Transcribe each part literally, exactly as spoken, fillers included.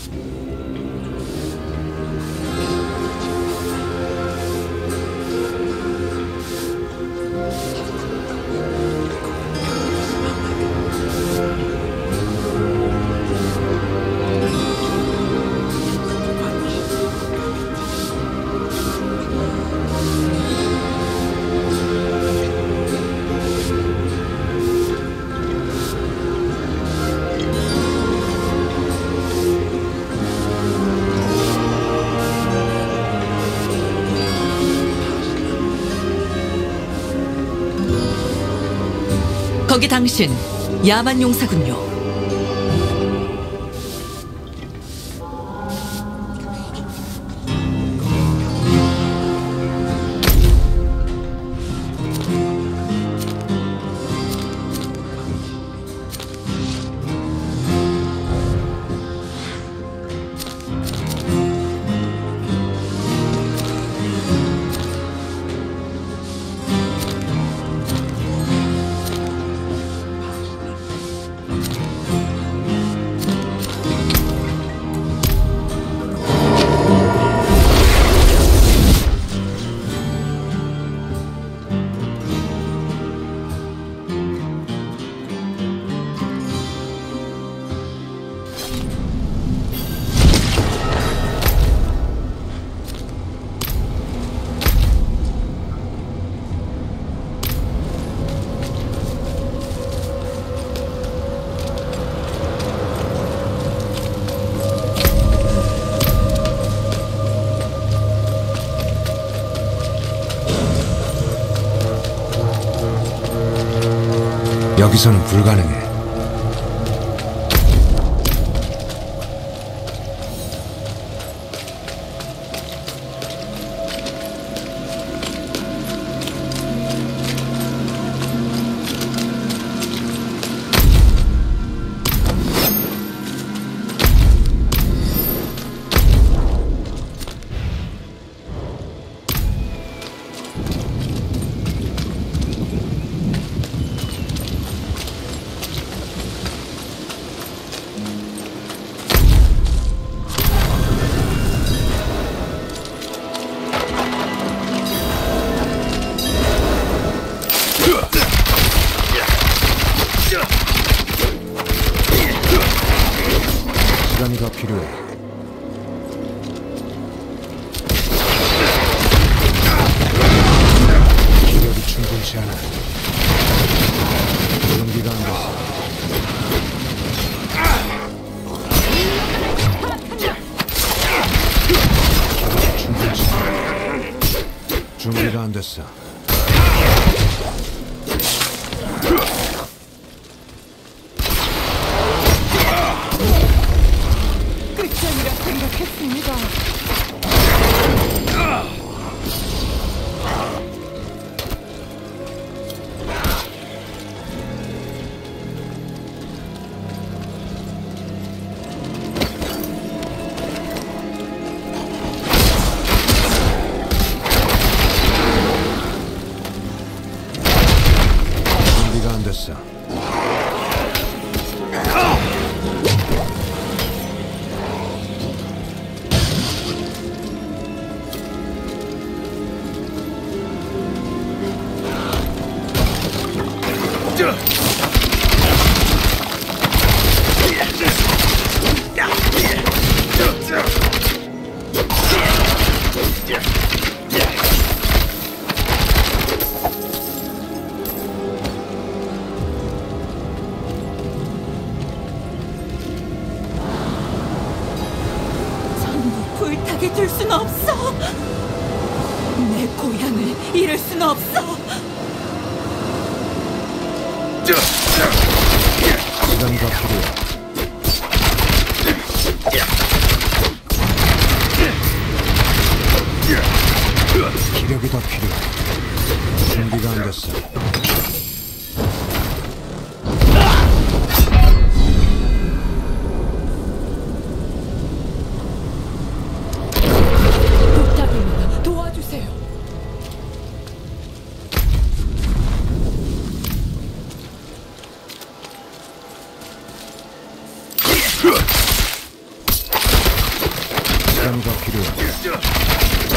거기 당신 야만 용사군요. 여기서는 불가능해. 시간이 더 필요해. 기력이 충분치 않아. 용기가 안 됐어. 기력이 충분치 않아. 준비가 안 됐어. 끝장이라 생각했습니다. 준비가 안 됐어. 전부 불타게 둘 순 없어. 내 고향을 잃을 순 없어. 시간이 더 필요해. 기력이 더 필요해. 준비가 안 됐어. 부탁입니다. 도와주세요. 시간이 더 필요해.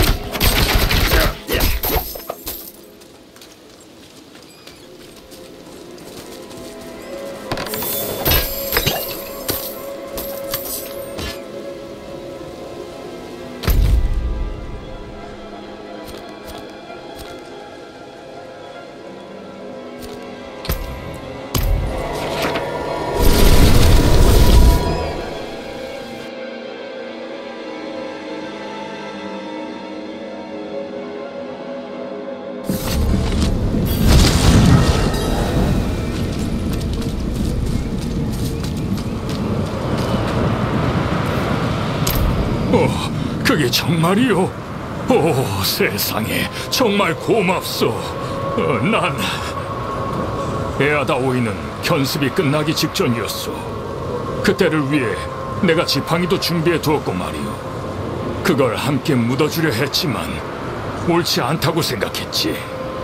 어, 그게 정말이요? 오, 세상에, 정말 고맙소. 어, 난 에아다 오이는 견습이 끝나기 직전이었소. 그때를 위해 내가 지팡이도 준비해 두었고 말이오. 그걸 함께 묻어주려 했지만 옳지 않다고 생각했지.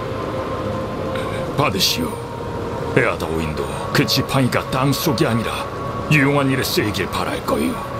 받으시오. 에아다 오인도 그 지팡이가 땅속이 아니라 유용한 일에 쓰이길 바랄 거요.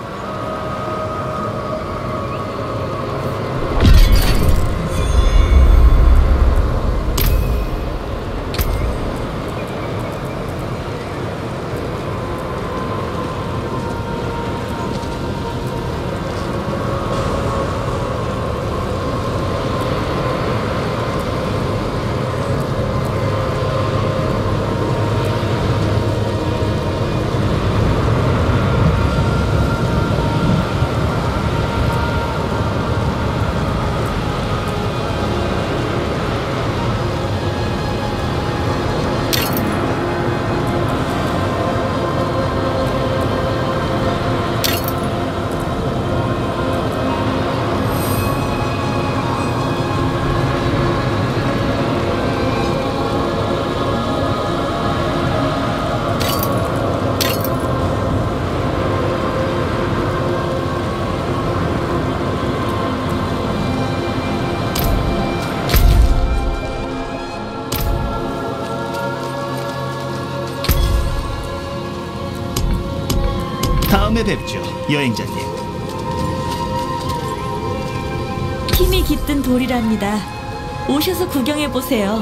다음에 뵙죠, 여행자님. 힘이 깃든 돌이랍니다. 오셔서 구경해 보세요.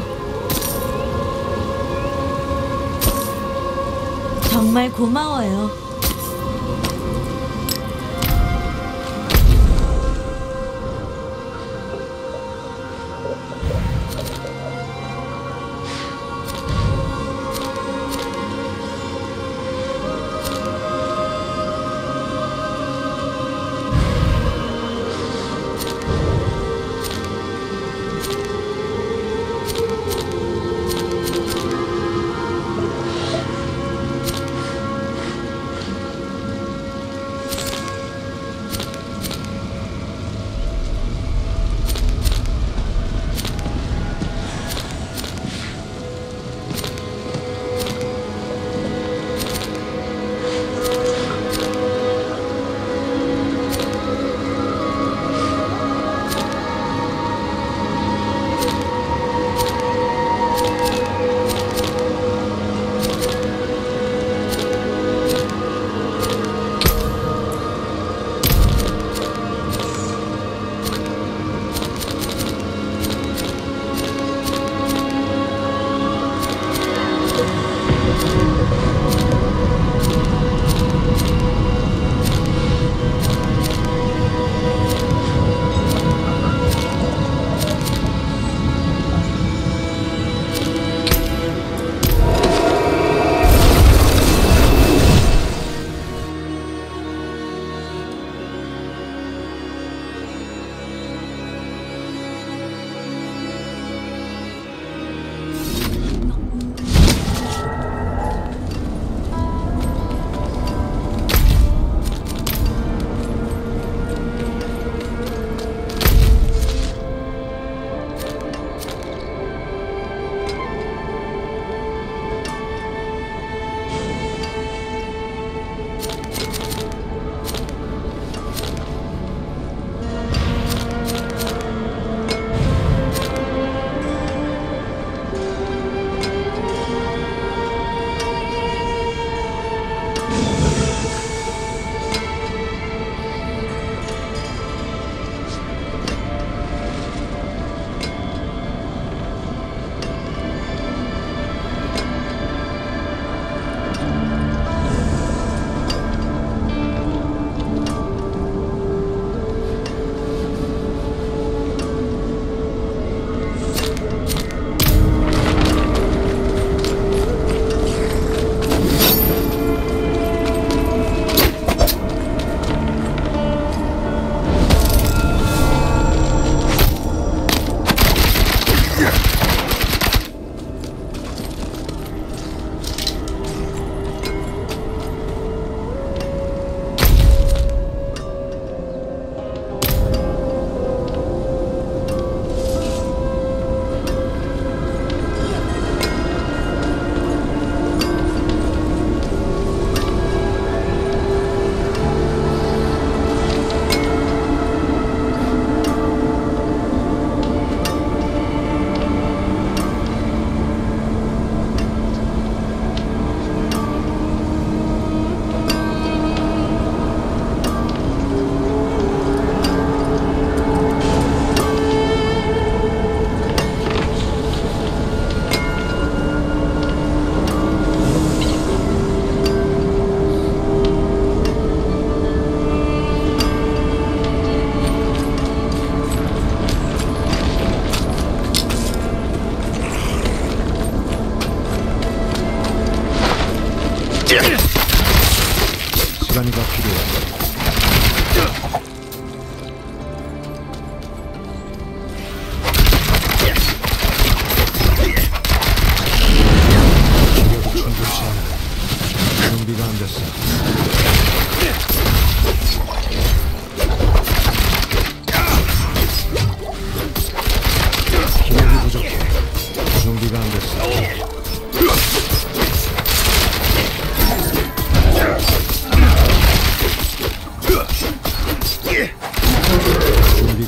정말 고마워요.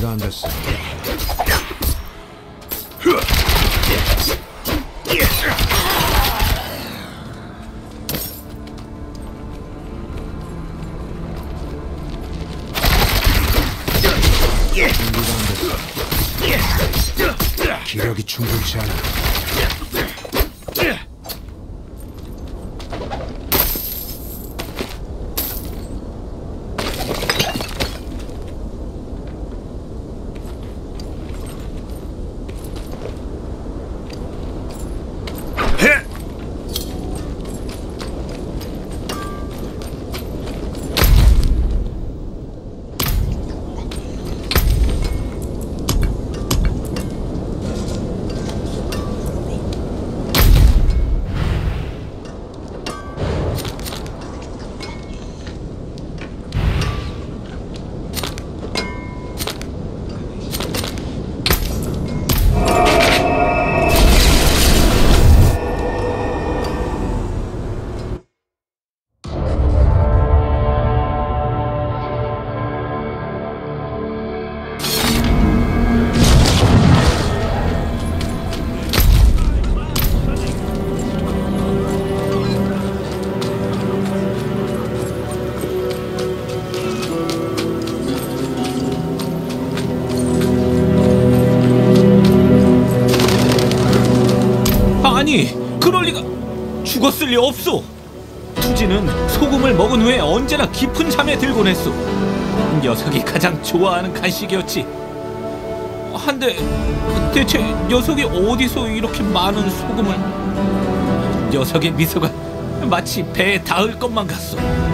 준비가 안 됐어. 준비가 안 됐어. 기력이 충분치 않아. 아니, 그럴 리가. 죽었을 리 없소. 투지는 소금을 먹은 후에 언제나 깊은 잠에 들곤 했소. 녀석이 가장 좋아하는 간식이었지. 한데 대체 녀석이 어디서 이렇게 많은 소금을... 녀석의 미소가 마치 배에 닿을 것만 같소.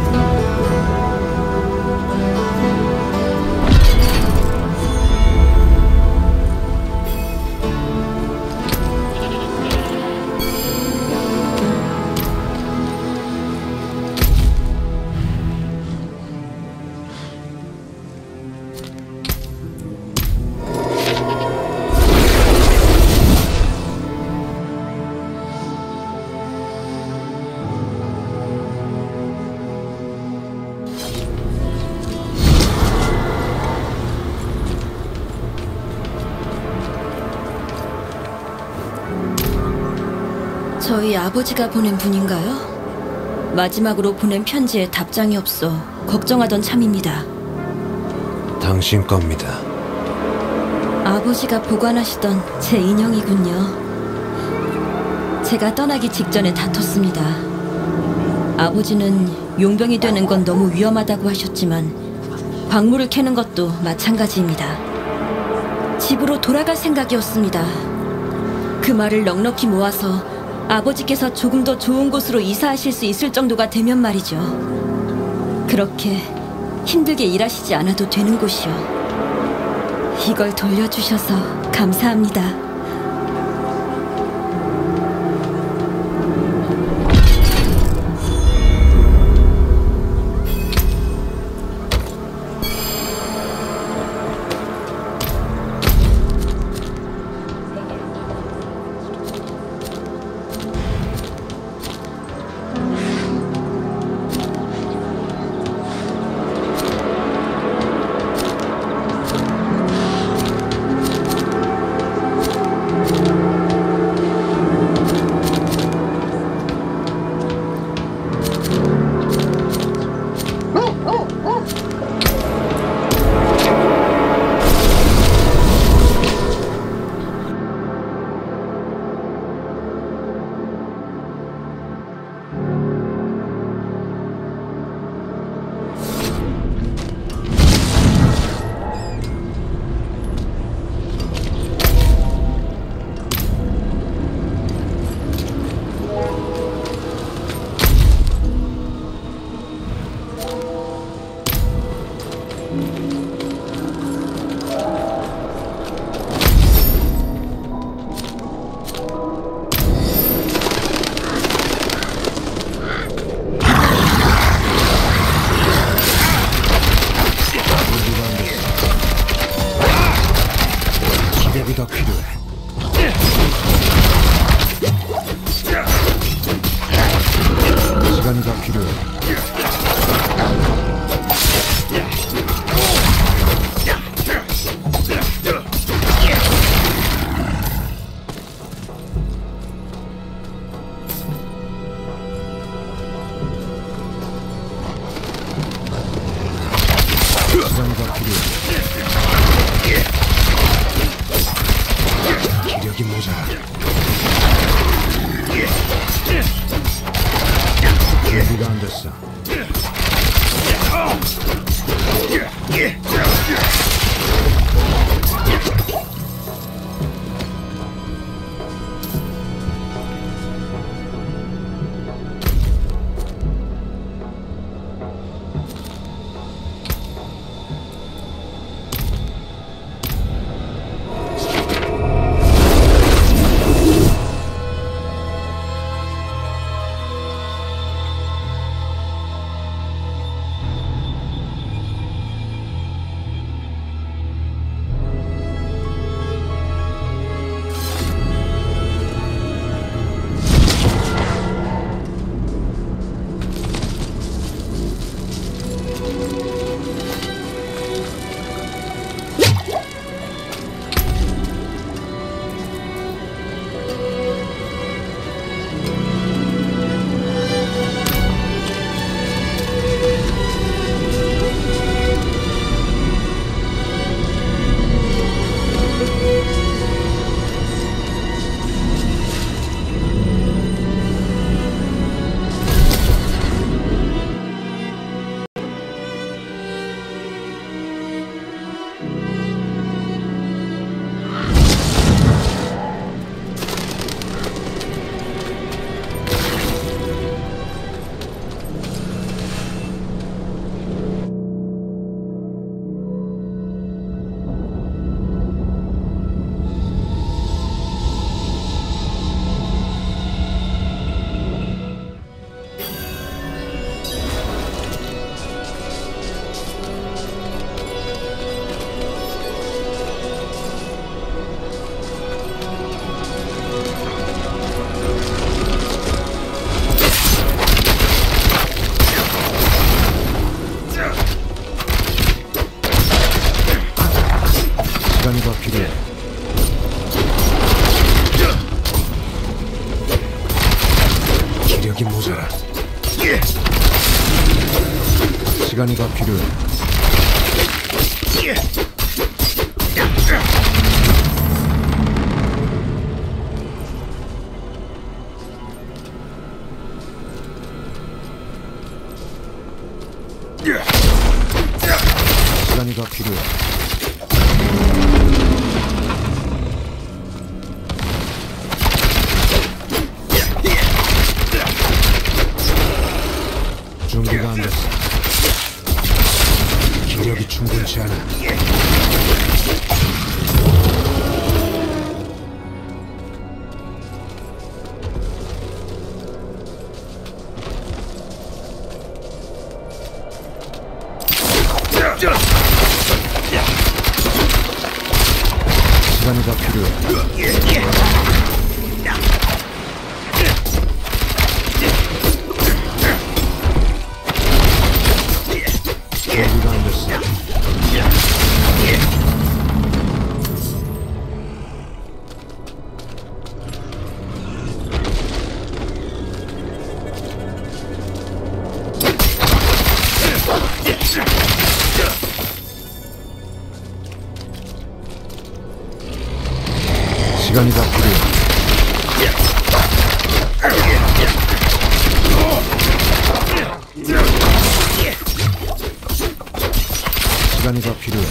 저희 아버지가 보낸 분인가요? 마지막으로 보낸 편지에 답장이 없어 걱정하던 참입니다. 당신 겁니다. 아버지가 보관하시던 제 인형이군요. 제가 떠나기 직전에 다퉜습니다. 아버지는 용병이 되는 건 너무 위험하다고 하셨지만 광물을 캐는 것도 마찬가지입니다. 집으로 돌아갈 생각이었습니다. 그 말을 넉넉히 모아서 아버지께서 조금 더 좋은 곳으로 이사하실 수 있을 정도가 되면 말이죠. 그렇게 힘들게 일하시지 않아도 되는 곳이요. 이걸 돌려주셔서 감사합니다. 시간이 더 필요해. 시간이 더 필요해. 준비가 안 됐어. 기력이 충분치 않아. 시간이 더 필요해. 준비가 안 됐어. 시간이 더 필요해. 시간이 더 필요해.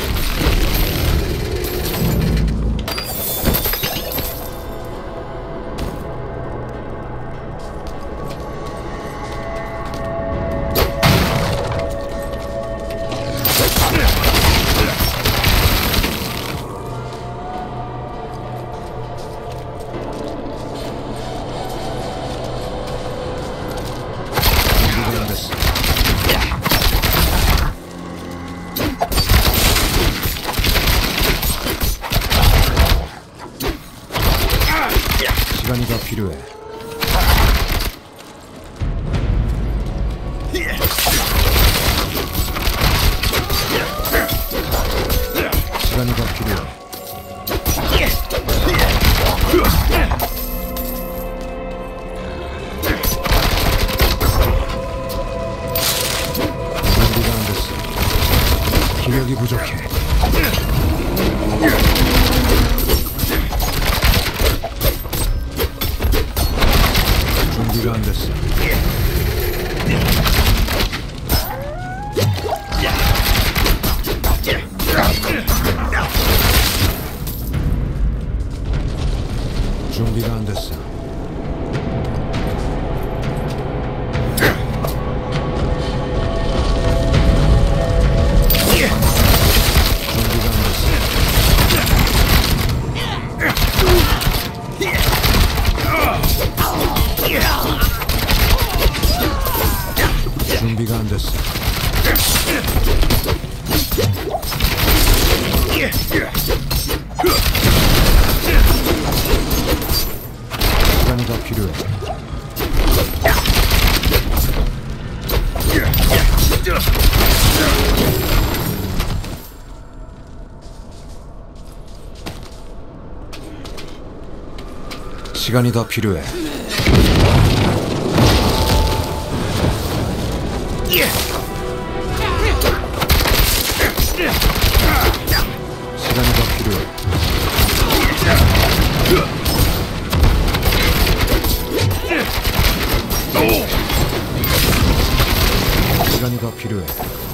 시간이 더 필요해. 시간이 더 필요해. 준비가 안 됐어. 기력이 부족해. 준비가 안 됐어. 됐어. 준비가 안 됐어. 시간이 더 필요해. 시간이 더 필요해. 시간이 더 필요해. 시간이 더 필요해.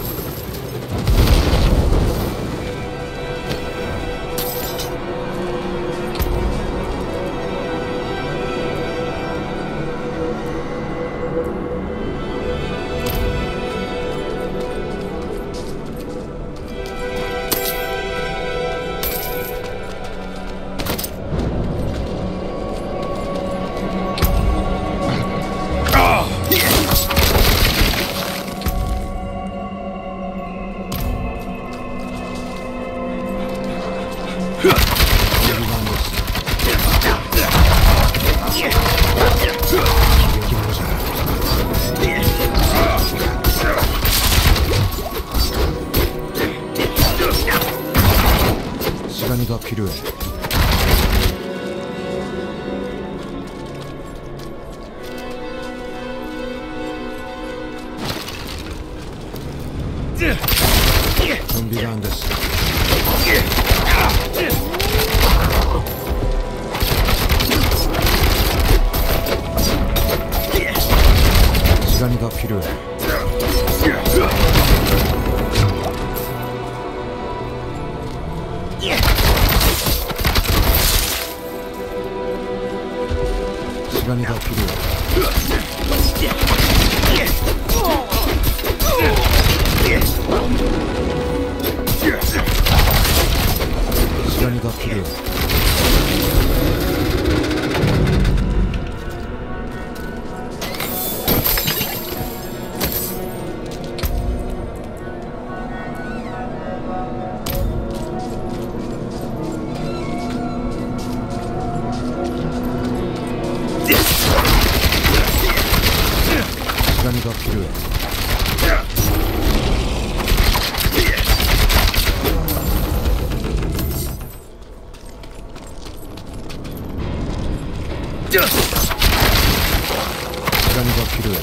시간이 더 필요해. 준비가 안 됐어. 시간이 더 필요해. 시간이 더 필요해. 시간이 더 필요해. 시간이 더 필요해. 시간이 더 필요해.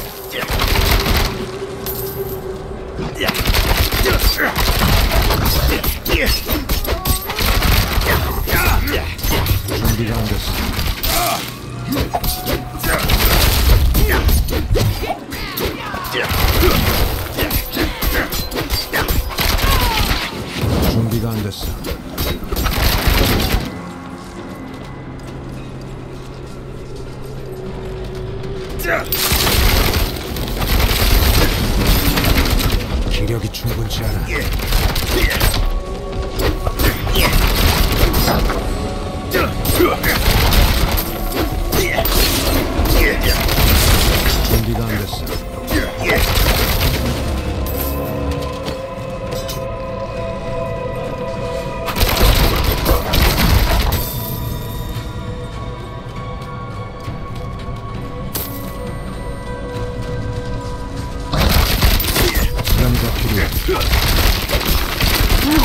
준비가 안 됐어. 준비가 안 됐어. 기력이 충분치 않아. 준비가 안 됐어. 시간이 더 필요해.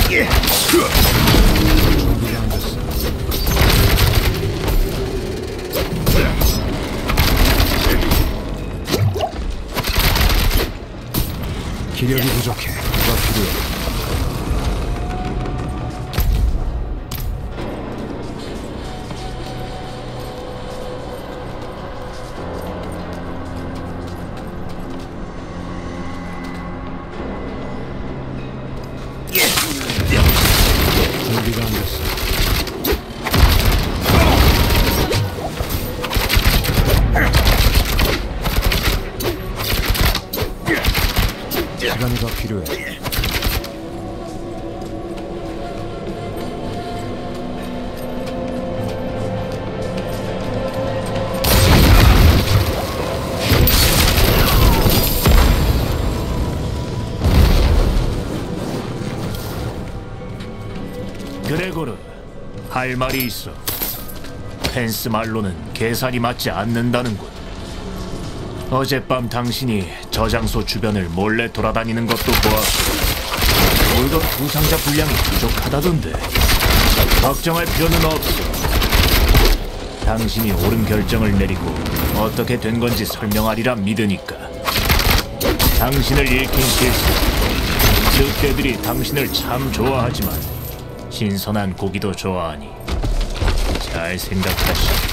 준비가 안 됐어. 기력이 부족해. 누가 필요해? 준비가 안 됐어. 시간이 더 필요해. 그레고르, 할 말이 있어. 펜스 말로는 계산이 맞지 않는다는군. 어젯밤 당신이 저장소 주변을 몰래 돌아다니는 것도 보았고, 물건 부상자 분량이 부족하다던데. 걱정할 필요는 없어. 당신이 옳은 결정을 내리고 어떻게 된 건지 설명하리라 믿으니까. 당신을 잃긴 실수. 늑대들이 당신을 참 좋아하지만 신선한 고기도 좋아하니 잘 생각하시.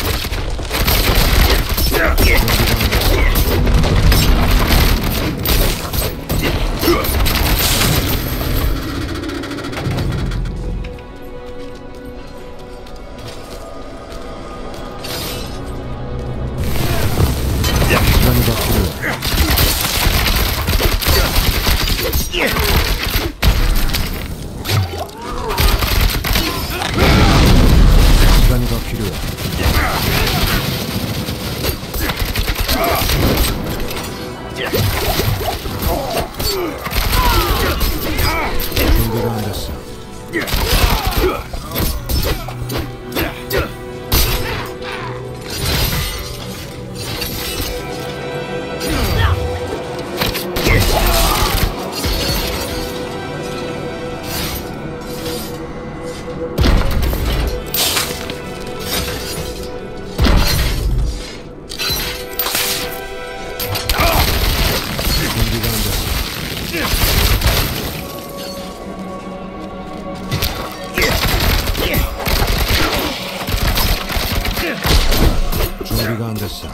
시간이 더 필요해. 시간이 더 필요해. 준비가 안 됐어. 준비가 안 됐어. 준비가 안 됐어.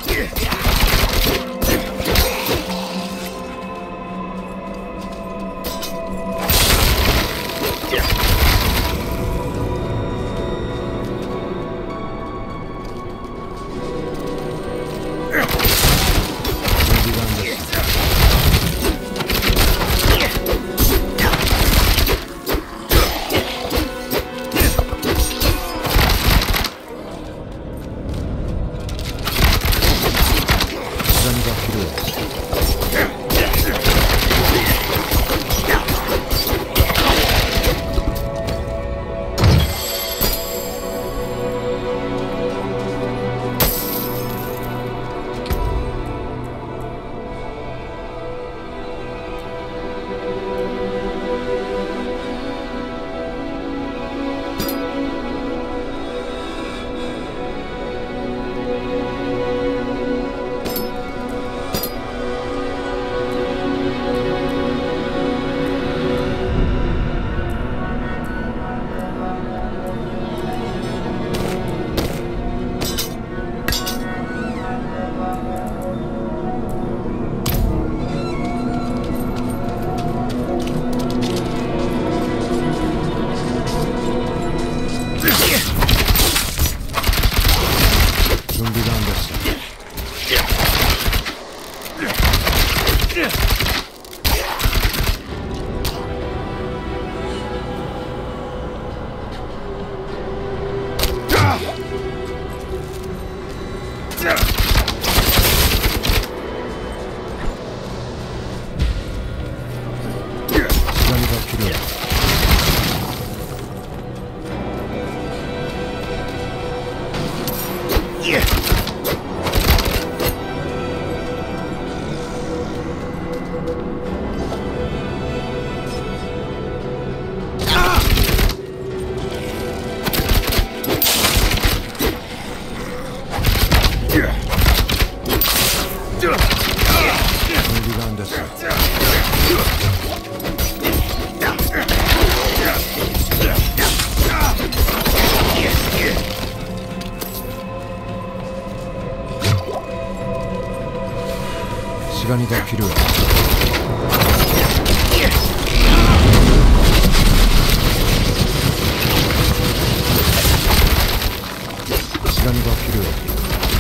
준비가 안 됐어. 시간이 더 필요해. 시간이 더 필요해.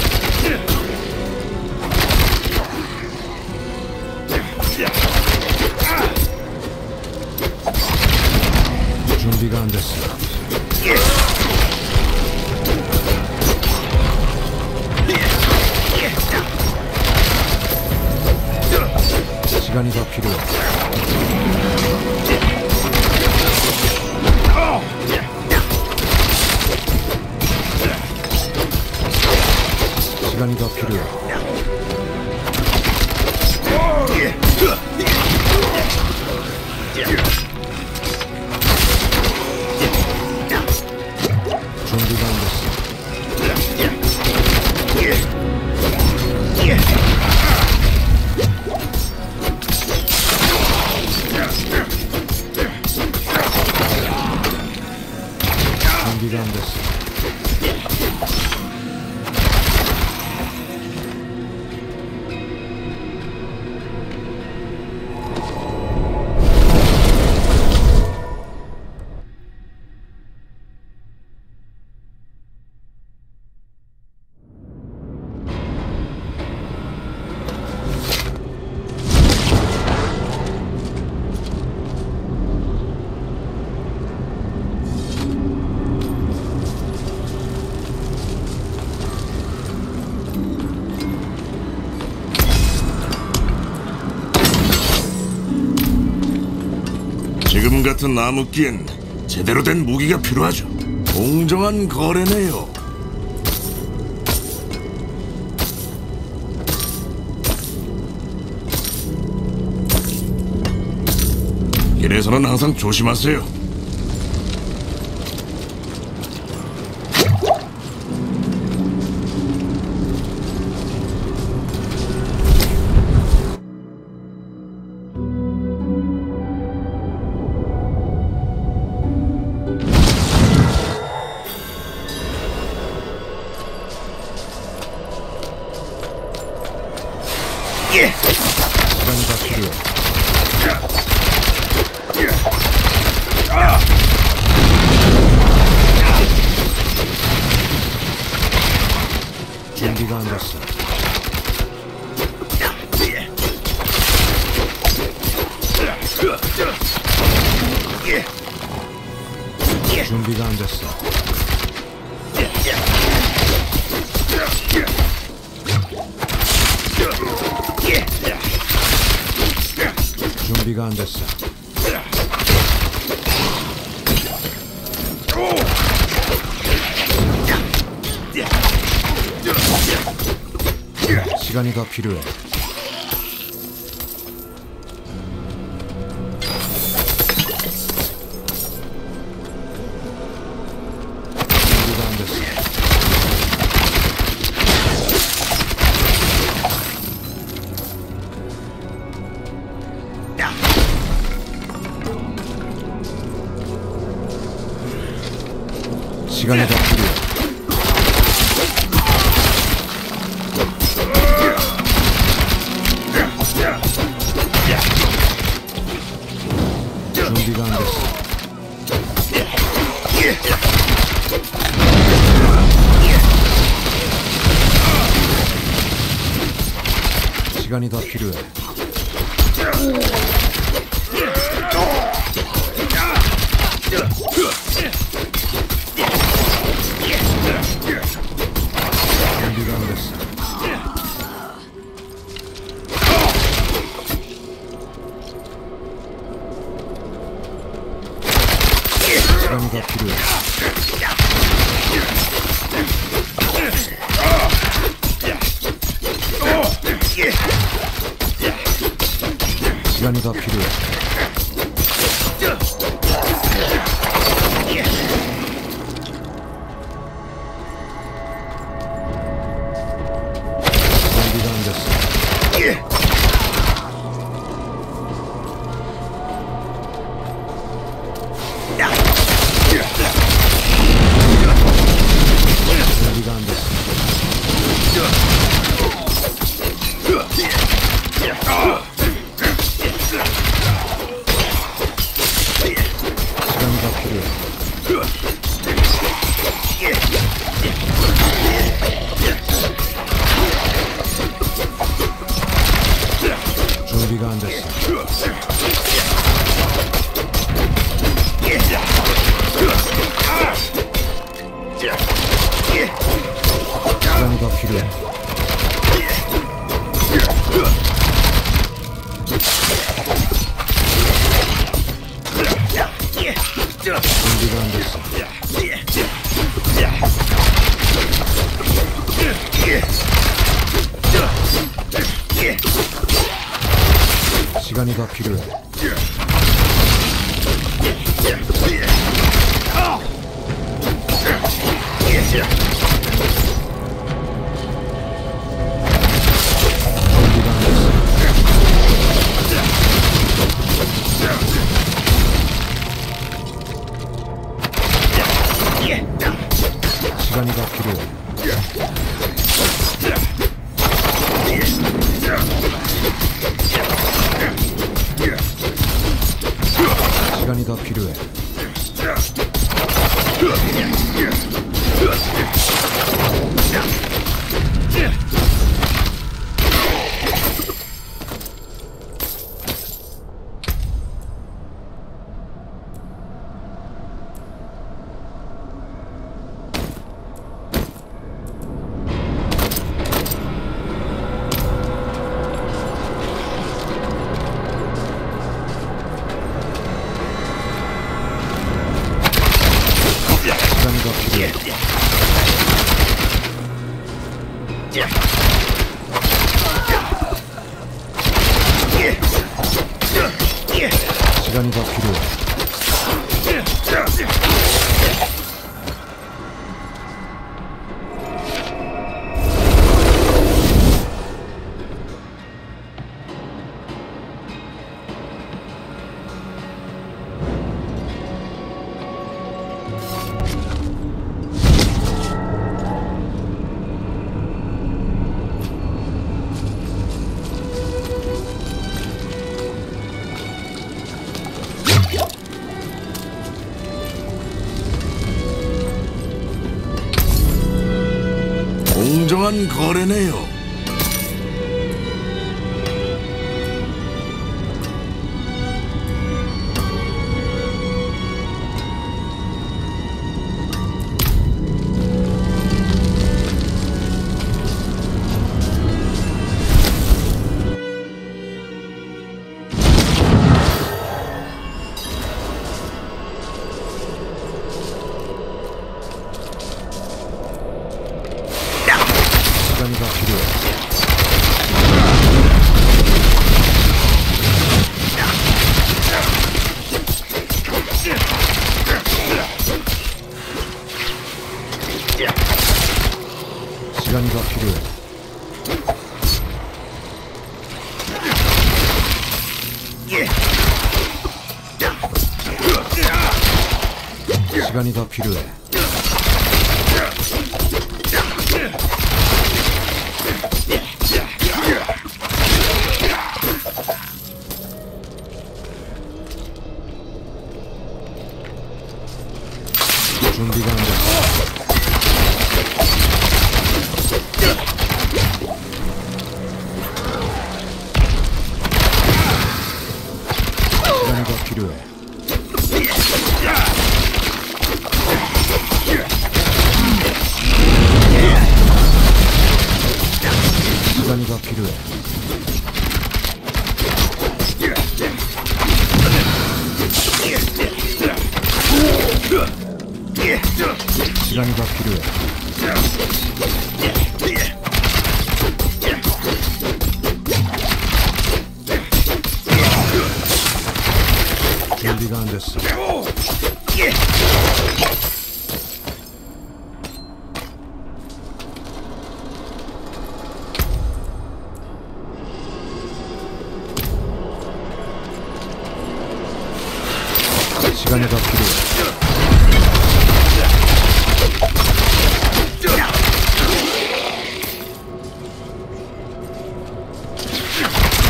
준비가 안 됐어. 시간이 더 필요해. 시간이 더 필요해. 준비가 안 됐어. 준비가 안 됐어. 지금 같은 암흑기엔 제대로 된 무기가 필요하죠. 공정한 거래네요. 길에서는 항상 조심하세요. 시간이 더 필요해. 준비가 안 됐어. 준비가 안 됐어. 준비가 안 됐어. 시간이 더 필요해. 준비가 안 됐어. 시간이 더 필요해. 준비가 안 됐어. 시간이 더 필요해. 준비가 안 됐어. 시간이 더 필요해. 시간이 더 필요해. 준비가 안 됐어. 준비가 안 됐어. 더 필요해. 준비가 안 됐어. 시간이 더 필요해. 준비가 안 됐어. 시간이 더 필요해. 준비가 안 됐어. 시간이 더 필요해. 시간이 더 필요해. 시간이 더 필요해. 시간이 더 필요해. 공정한 거래네요. 시간이 더 필요해. 시간이 더 필요해. 시간이 더 필요해. 준비가 안 됐어. 시간이 더 필요해. 시간이 더 필요해. 시간이 더 필요해. 준비가 안 됐어. 시간이 더 필요해.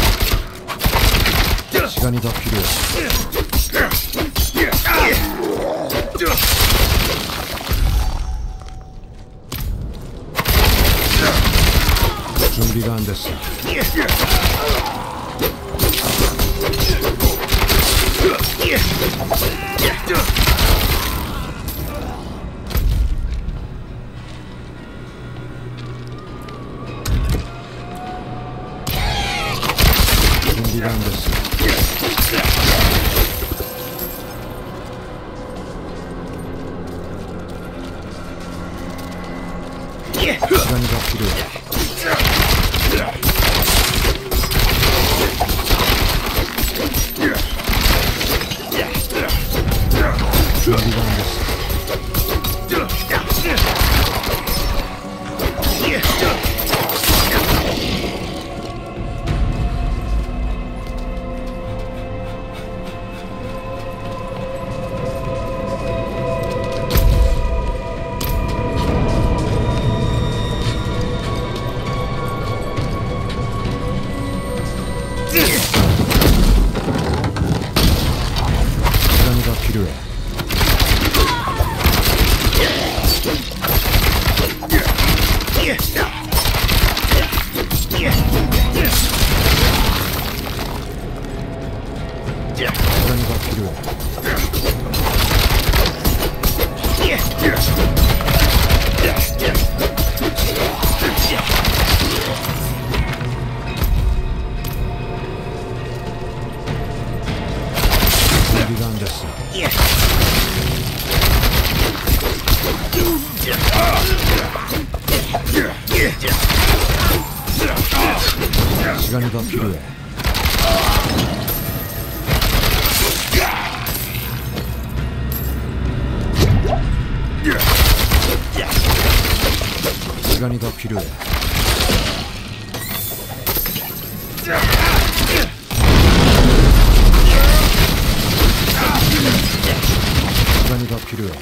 시간이 더 필요해. 준비가 안 됐어. 준비가 안 됐어. 시간이 더 필요해. 준비가 안 됐어. 시간이 더 필요해. 시간이 더 필요해. 준비가 안 됐어. 시간이 더 필요해. 시간이 더 필요해. 시간이 더 필요해.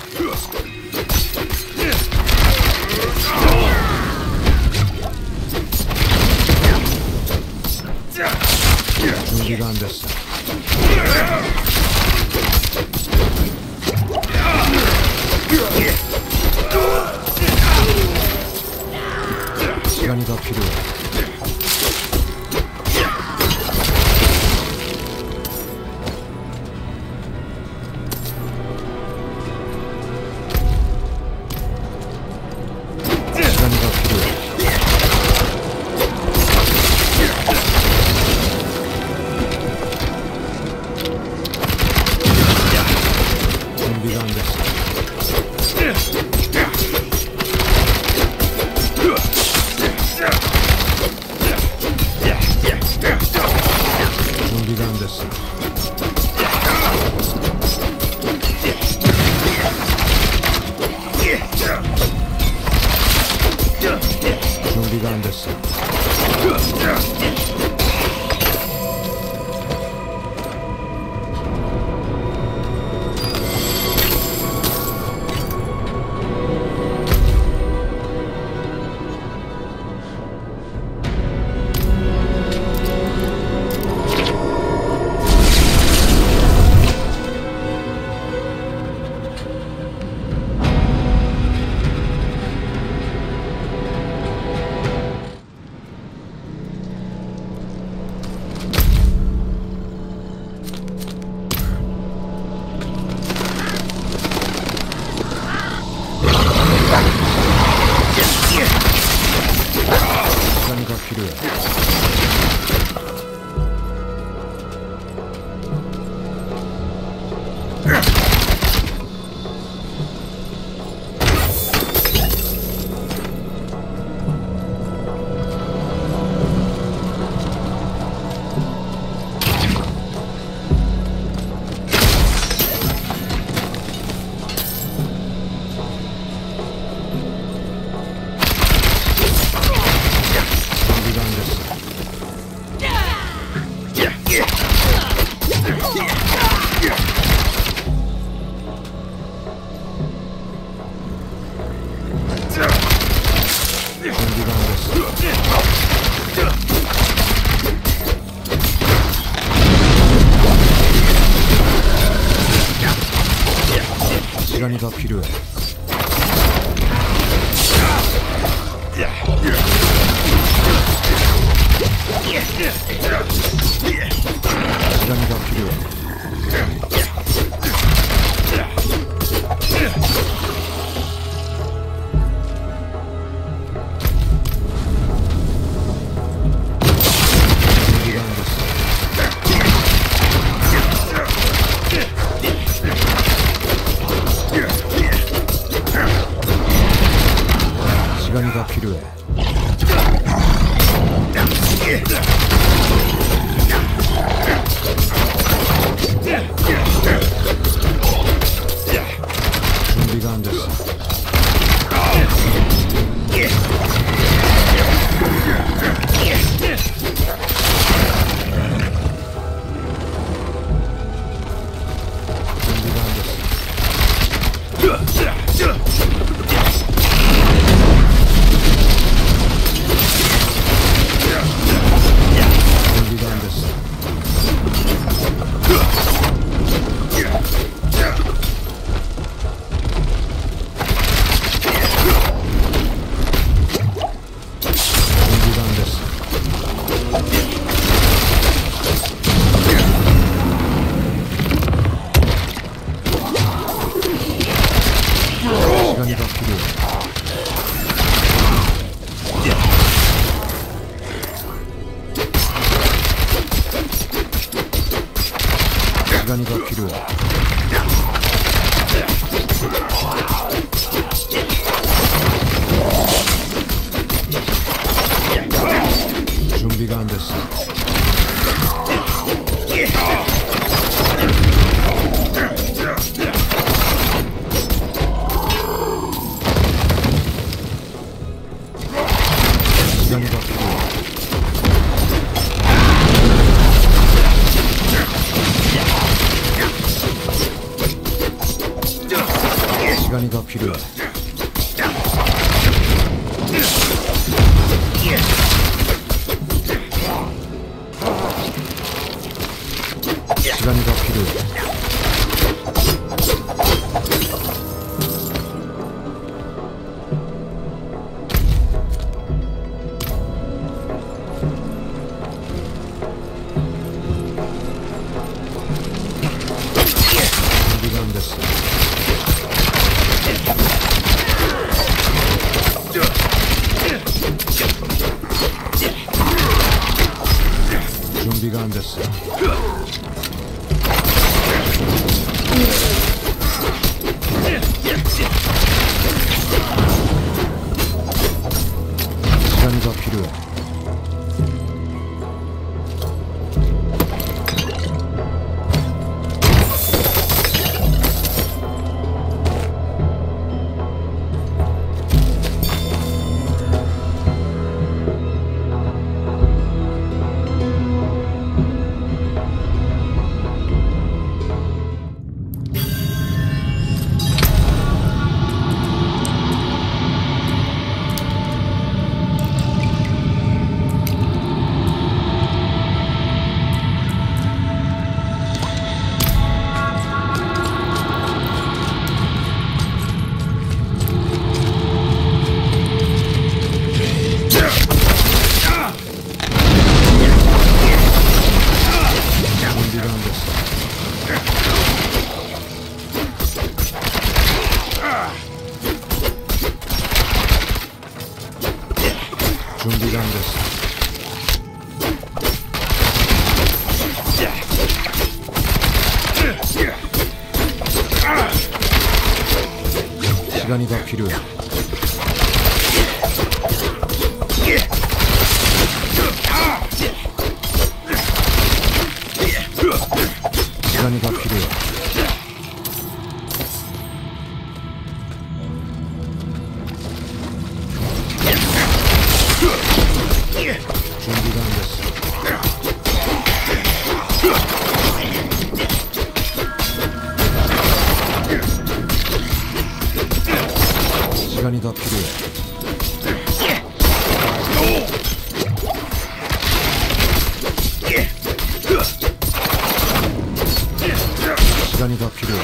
준비가 안 됐어. 시간이 더 필요해. 시간이 더 필요해. 준비가 안 됐어. 준비가 안 됐어. 준비가 안 됐어. 시간이 더 필요해. 준비가 안 됐어. 준비가 안 됐어. 시간이 더 필요해. 시간이 더 필요해. 준비가 안 됐어. 시간이 더 필요해. 준비가 안 됐어. 준비가 안 됐어. 준비가 안 됐어. 준비가 안 됐어. 시간이 더 필요해. 시간이 더 필요해. 준비가 안 됐어. 시간이 더 필요해. 시간이 더 필요해. 시간이 더 필요해. 준비가 안 됐어. 준비가 안 됐어. 시간이 더 필요해. 준비가 안 됐어. 시간이 더 필요해. 시간이 더 필요해. 준비가 안 됐어. 시간이 더 필요해. 시간이 더 필요해.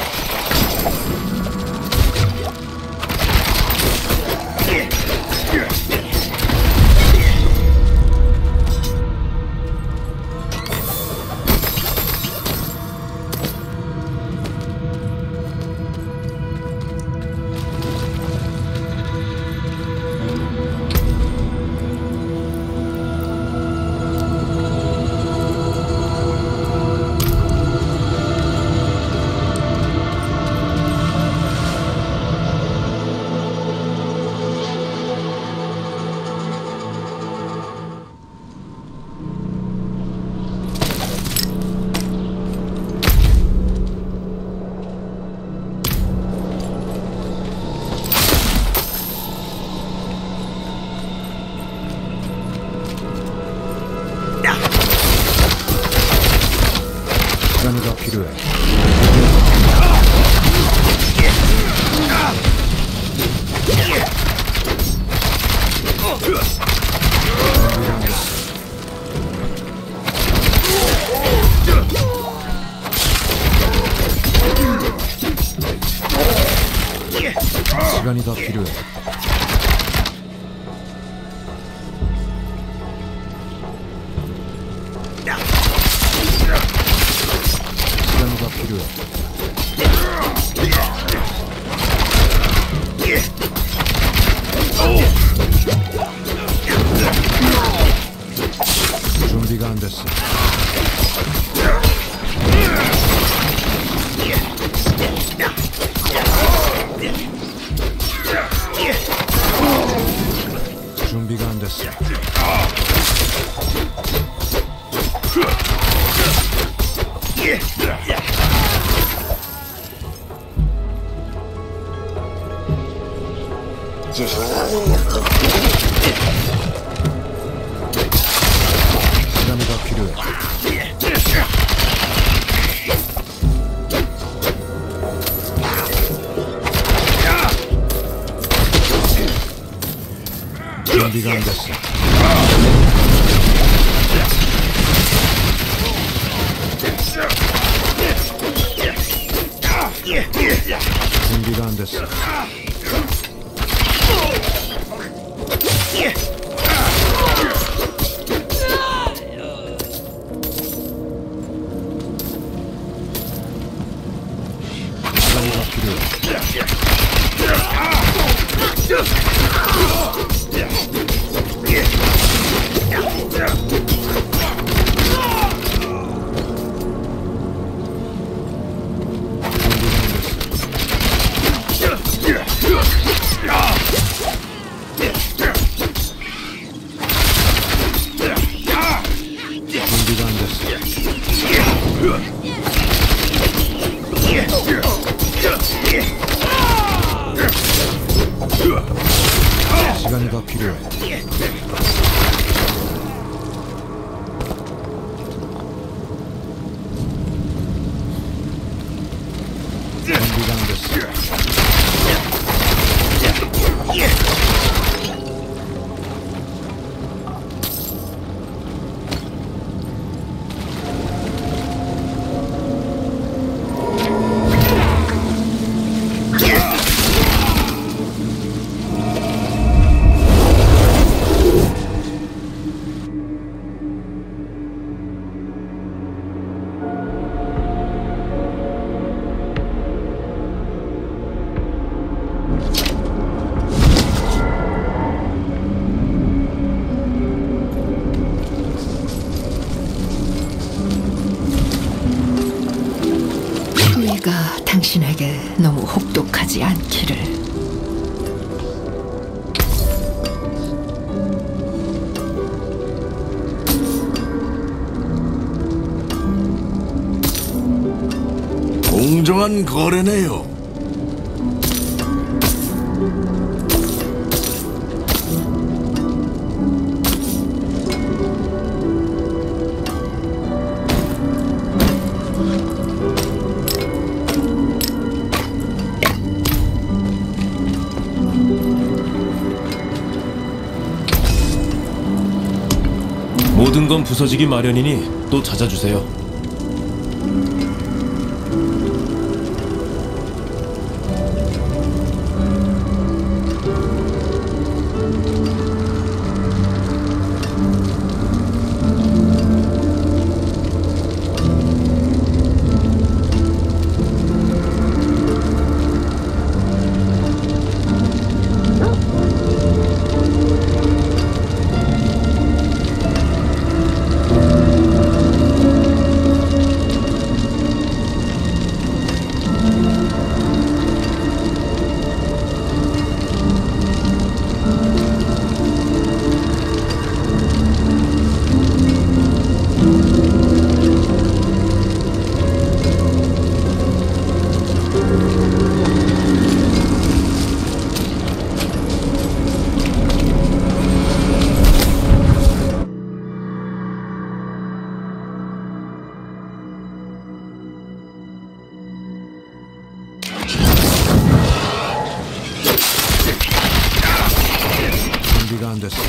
시간이 더 필요해. 시간이 더 필요해. 준비가 안 됐어. 준비가 안 됐어. 시간이 더 필요해. 준비가 안 됐어. 준비가 안 됐어. 시간이 더 필요해. 준비가 안 됐어. 시간이 더 필요해. 준비가 안 됐어. 우리가 당신에게 너무 혹독하지 않기를. 공정한 거래네요. 모든 건 부서지기 마련이니 또 찾아주세요. 준비가 안 됐어.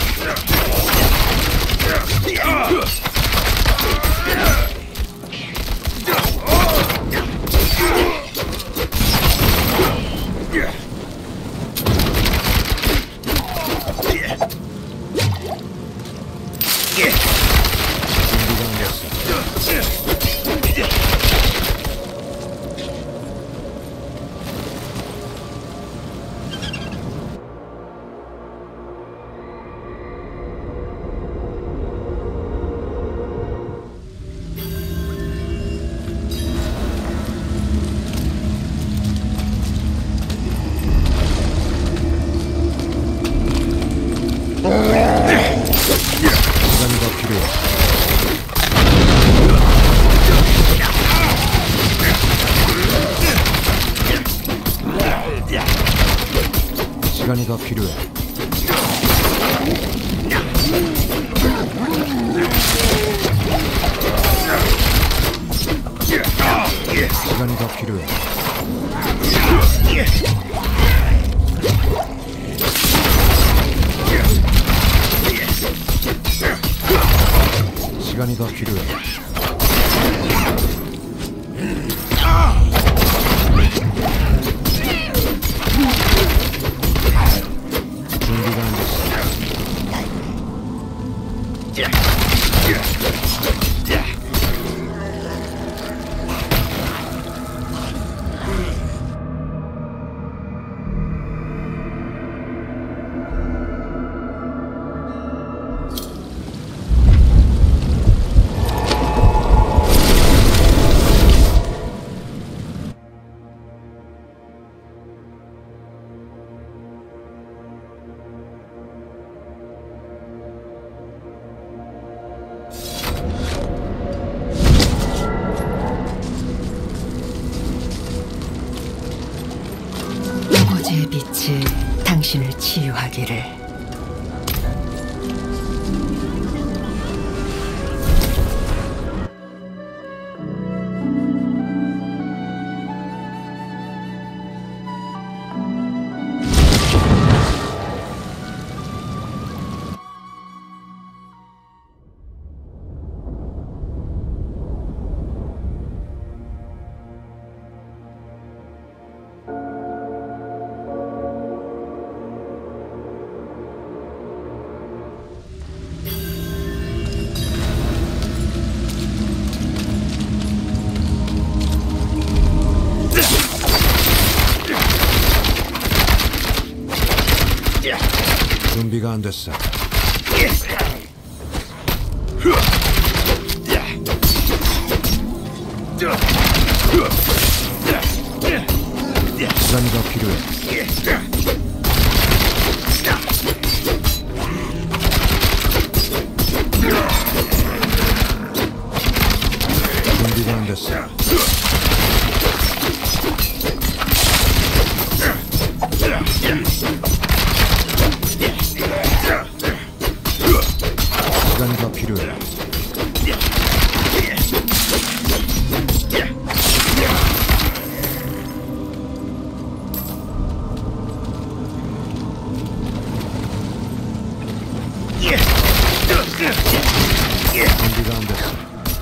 시간이 더 필요해. 시간이 더 필요해. 시간이 더 필요해. 시간이 더 필요해. 준비가 안 됐어. 우고지의 빛이 당신을 치유하기를. 준비가 안 됐어. 시간이 더 필요해. 준비가 안 됐어. 시간이 더 필요해. 준비가 안 됐어.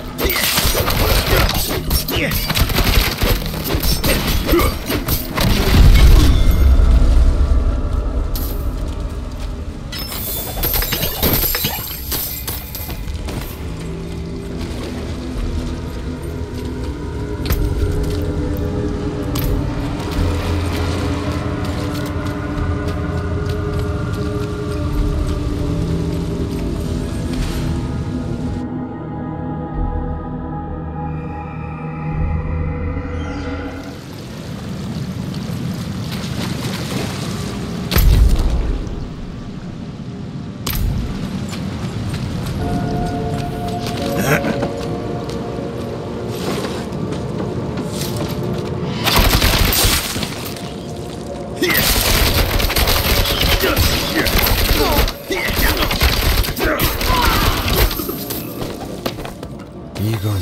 이건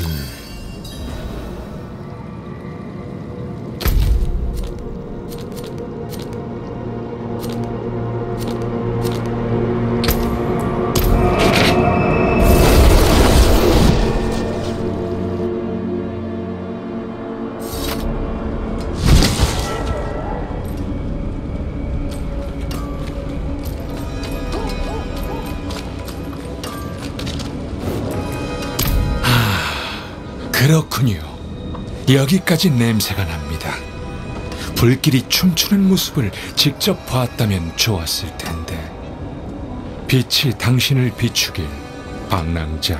그렇군요. 여기까지 냄새가 납니다. 불길이 춤추는 모습을 직접 봤다면 좋았을 텐데. 빛이 당신을 비추길, 방랑자.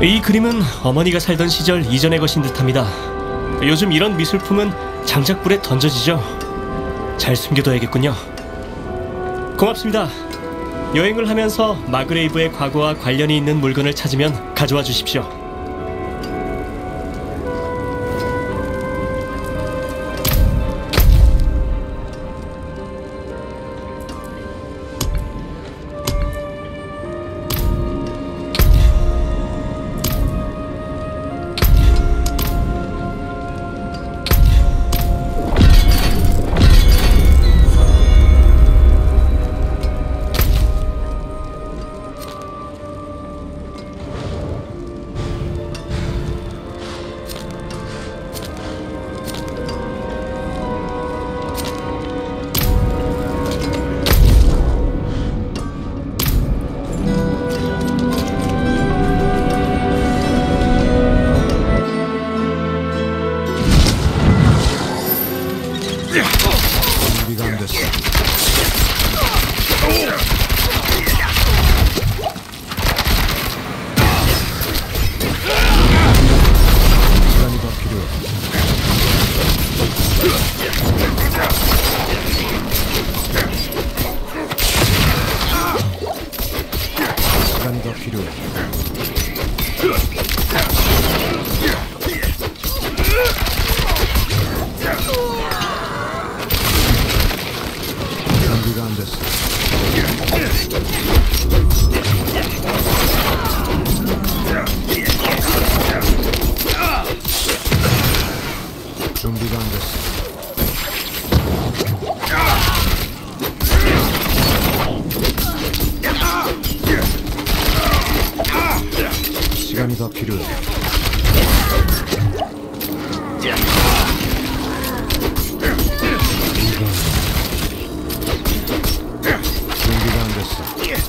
이 그림은 어머니가 살던 시절 이전의 것인 듯합니다. 요즘 이런 미술품은 장작불에 던져지죠. 잘 숨겨둬야겠군요. 고맙습니다. 여행을 하면서 마그레이브의 과거와 관련이 있는 물건을 찾으면 가져와 주십시오. 준비가 안 됐어. 시간이 더 필요해. 시간이 더 필요해. 준비가 안 됐어. 준비가 안 됐어. 시간이 더 필요해. 이건 준비가 안 됐어.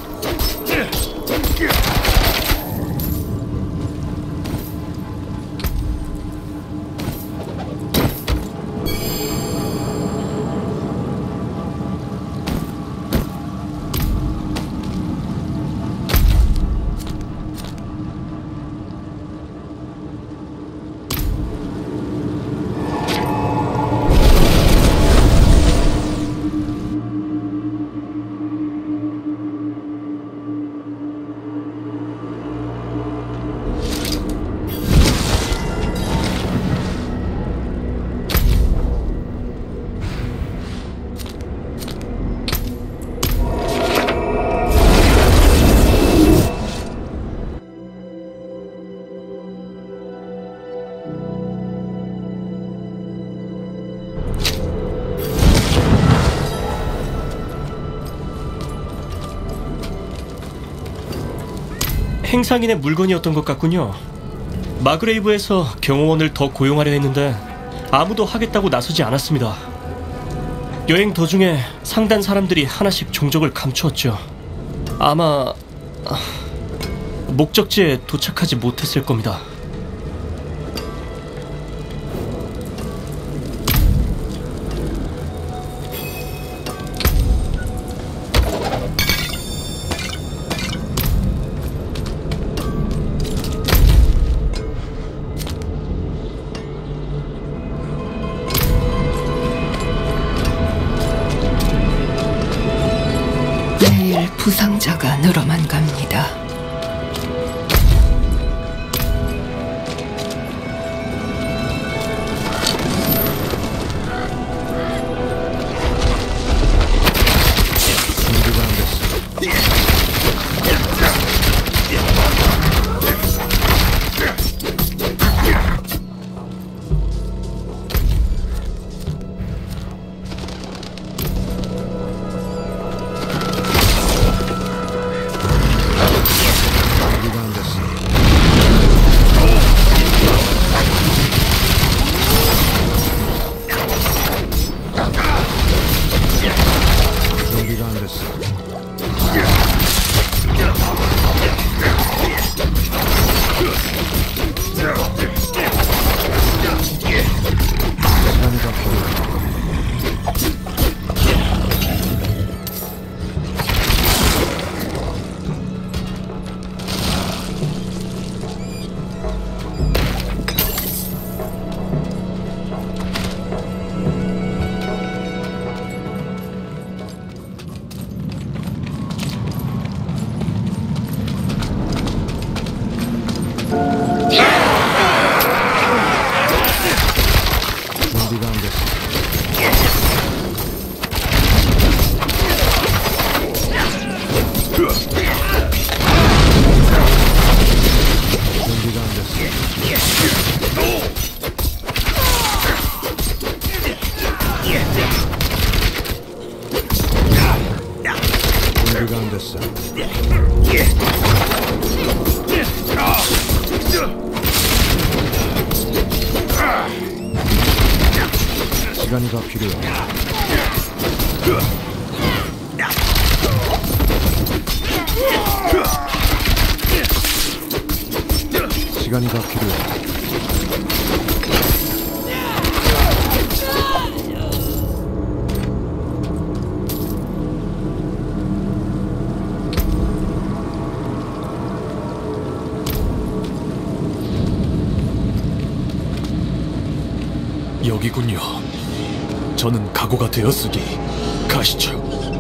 행상인의 물건이었던 것 같군요. 마그레이브에서 경호원을 더 고용하려 했는데 아무도 하겠다고 나서지 않았습니다. 여행 도중에 상단 사람들이 하나씩 종족을 감추었죠. 아마 아, 목적지에 도착하지 못했을 겁니다. 매일 부상자가 늘어만 갑니다. 준비가 안 됐어. 시간이 더 필요해. 시간이 더 필요해. 여기군요. 저는 각오가 되었으니 가시죠.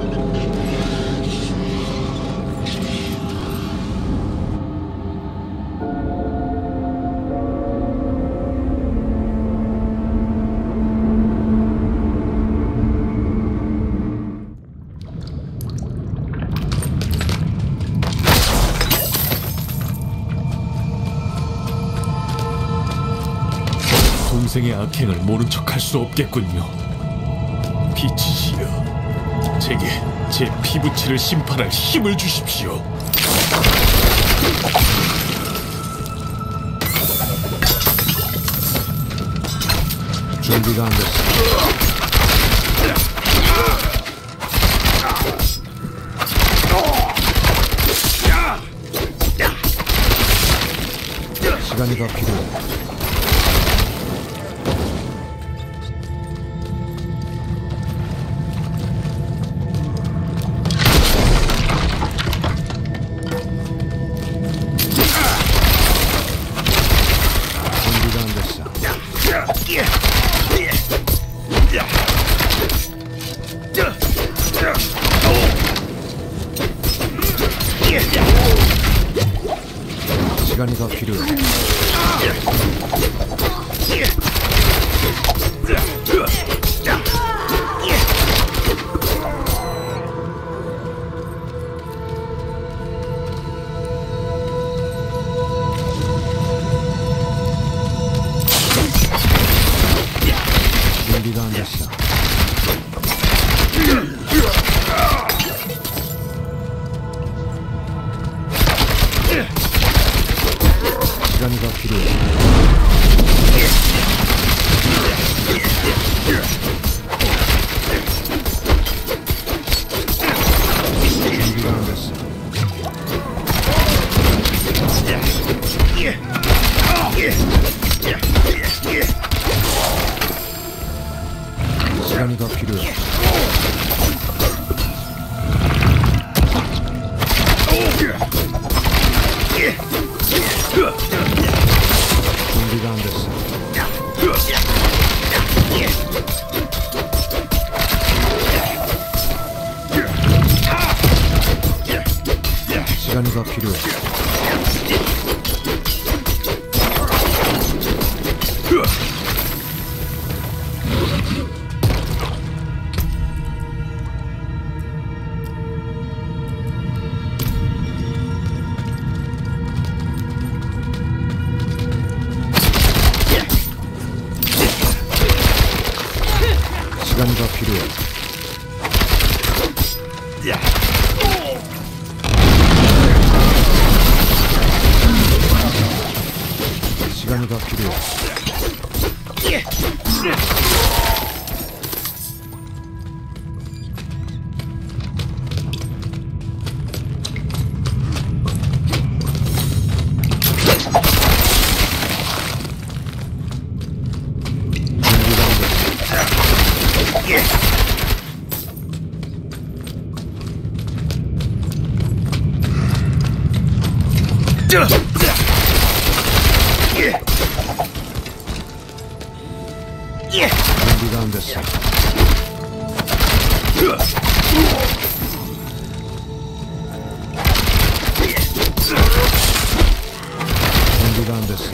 동생의 악행을 모른 척할 수 없겠군요. 빛이시여, 제게 제 피부치를 심판할 힘을 주십시오. 준비가 안 됐어. 시간이 더 필요해. 시간이 더 필요해. 준비가 안 됐어. 시간이 더 필요해. 준비가 안 됐어. 시간이 더 필요해. 준비가 안 됐어. 시간이 더 필요해. 시간이 더 필요해. 시간이 더 필요해. 준비가 안 됐어. 준비가 안 됐어.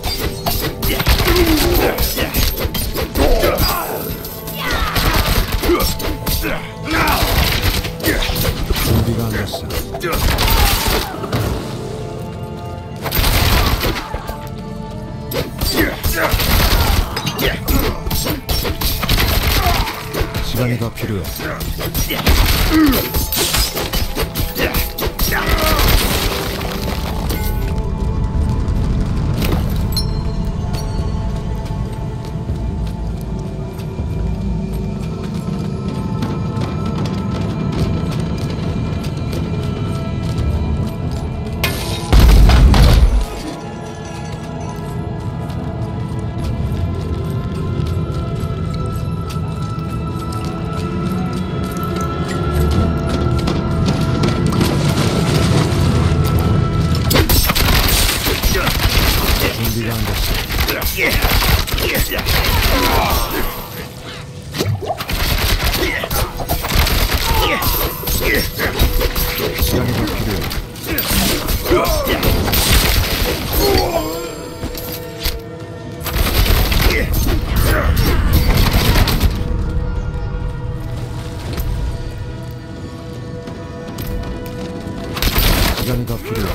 준비가 안 됐어. 시간이 더 필요해. 시간이 더 필요해. 시간이 더 필요해.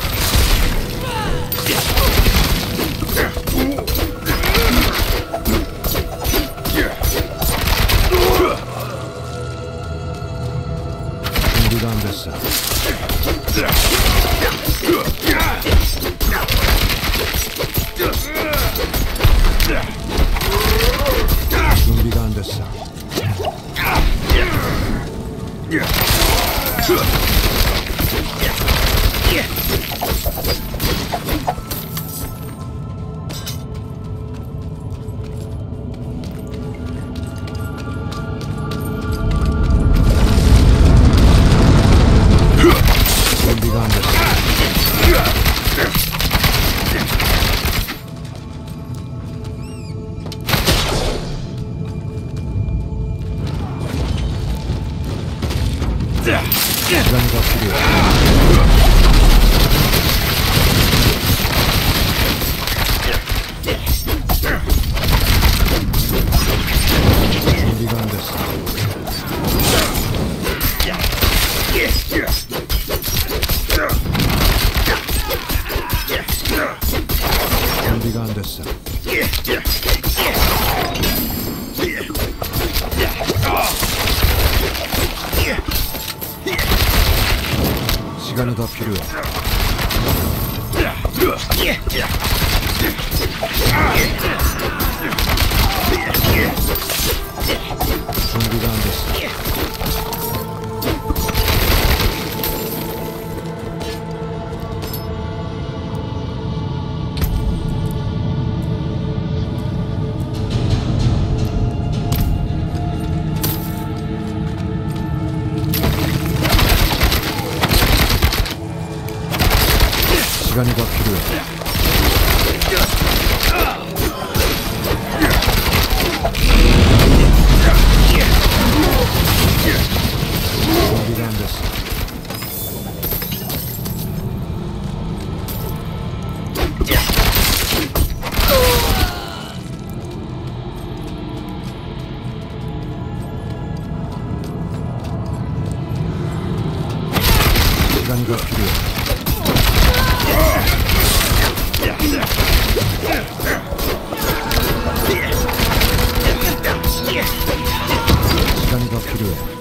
준비가 안 됐어. 준비가 안 됐어. 준비가 안 됐어. 시간이 더 필요해. 준비가 안 됐어. 준비가 안 됐어. 시간이 더 필요해. 준비가 안 됐어. 시간이 더 필요해. 준비가 안 됐어. 시간이 더 필요해. 시간이 더 필요해.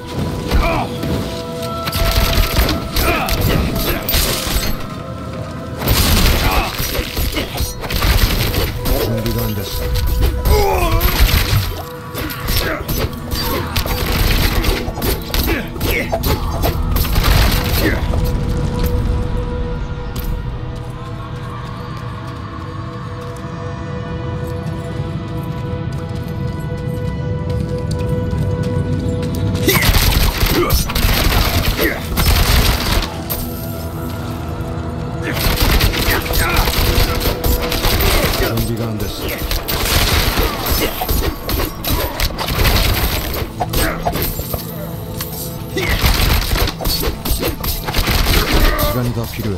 준비가 안 됐어. 준비가 안 됐어. 시간이 더 필요해.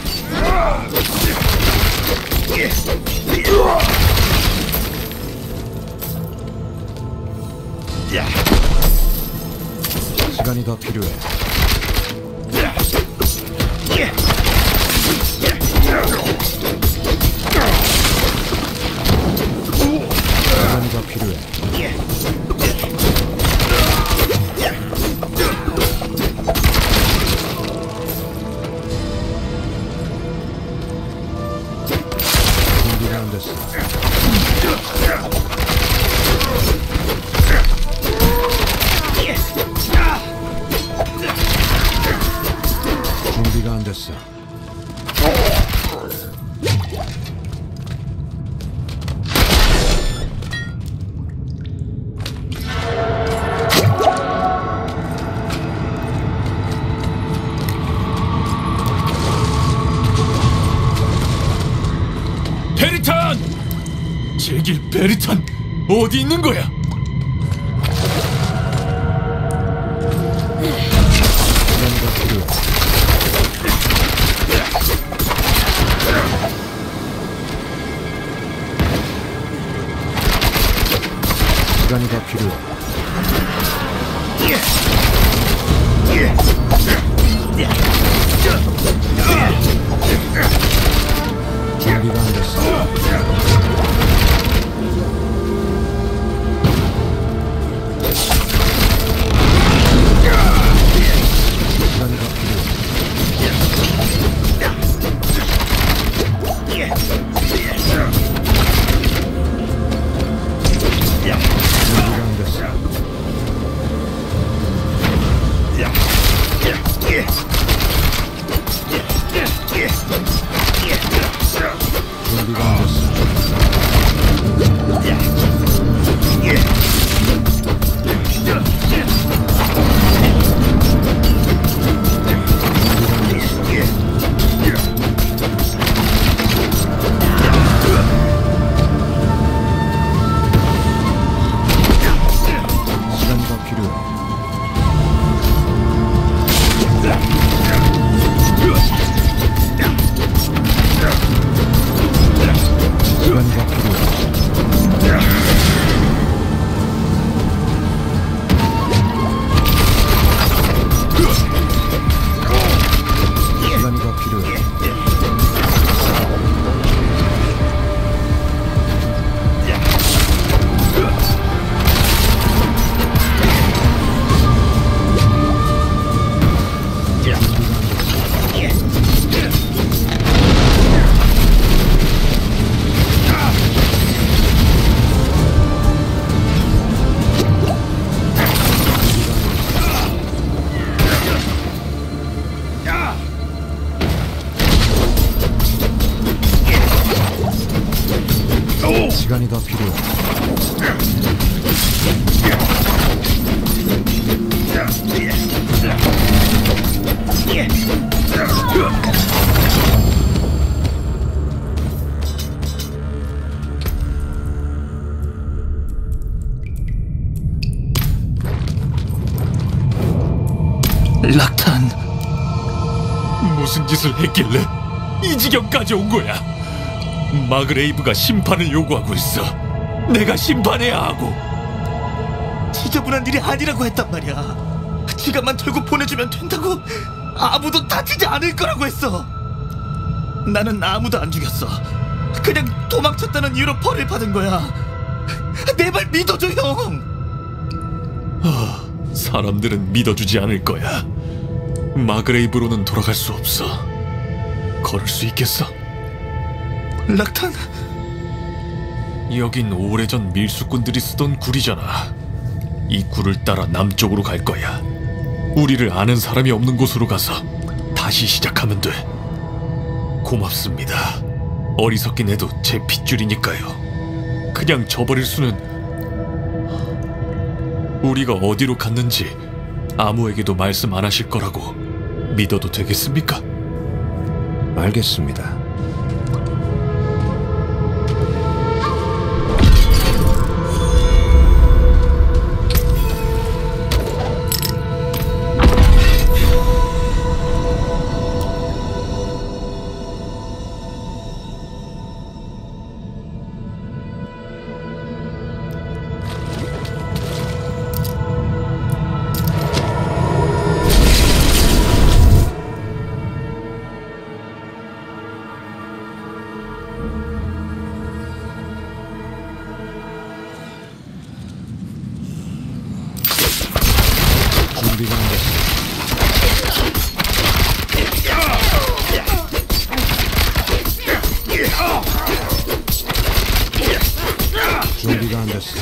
시간이 더 필요해. 시간이 더 필요해. 준비가 안 됐어. 준비가 안 됐어. 제길 베르탄 어디 있는 거야? 시간이 더 필요해. 시간이 더 필요해. 준비가 안 됐어. 시간이 더 필요해. 준비가 안 됐어. 준비가 안 됐어. 시간이 더 필요해. 시간이 더 필요해. 시간이 더 필요해. 시간이 더 필요해. 락탄, 무슨 짓을 했길래 이 지경까지 온 거야? 마그레이브가 심판을 요구하고 있어. 내가 심판해야 하고. 지저분한 일이 아니라고 했단 말이야. 지갑만 털고 보내주면 된다고. 아무도 다치지 않을 거라고 했어. 나는 아무도 안 죽였어. 그냥 도망쳤다는 이유로 벌을 받은 거야. 내 말 믿어줘, 형. 아, 사람들은 믿어주지 않을 거야. 마그레이브로는 돌아갈 수 없어. 걸을 수 있겠어? 락탄? 여긴 오래전 밀수꾼들이 쓰던 굴이잖아. 이 굴을 따라 남쪽으로 갈 거야. 우리를 아는 사람이 없는 곳으로 가서 다시 시작하면 돼. 고맙습니다. 어리석긴 해도 제 핏줄이니까요. 그냥 저버릴 수는... 우리가 어디로 갔는지 아무에게도 말씀 안 하실 거라고 믿어도 되겠습니까? 알겠습니다. 준비가 안 됐어. 준비가 안 됐어.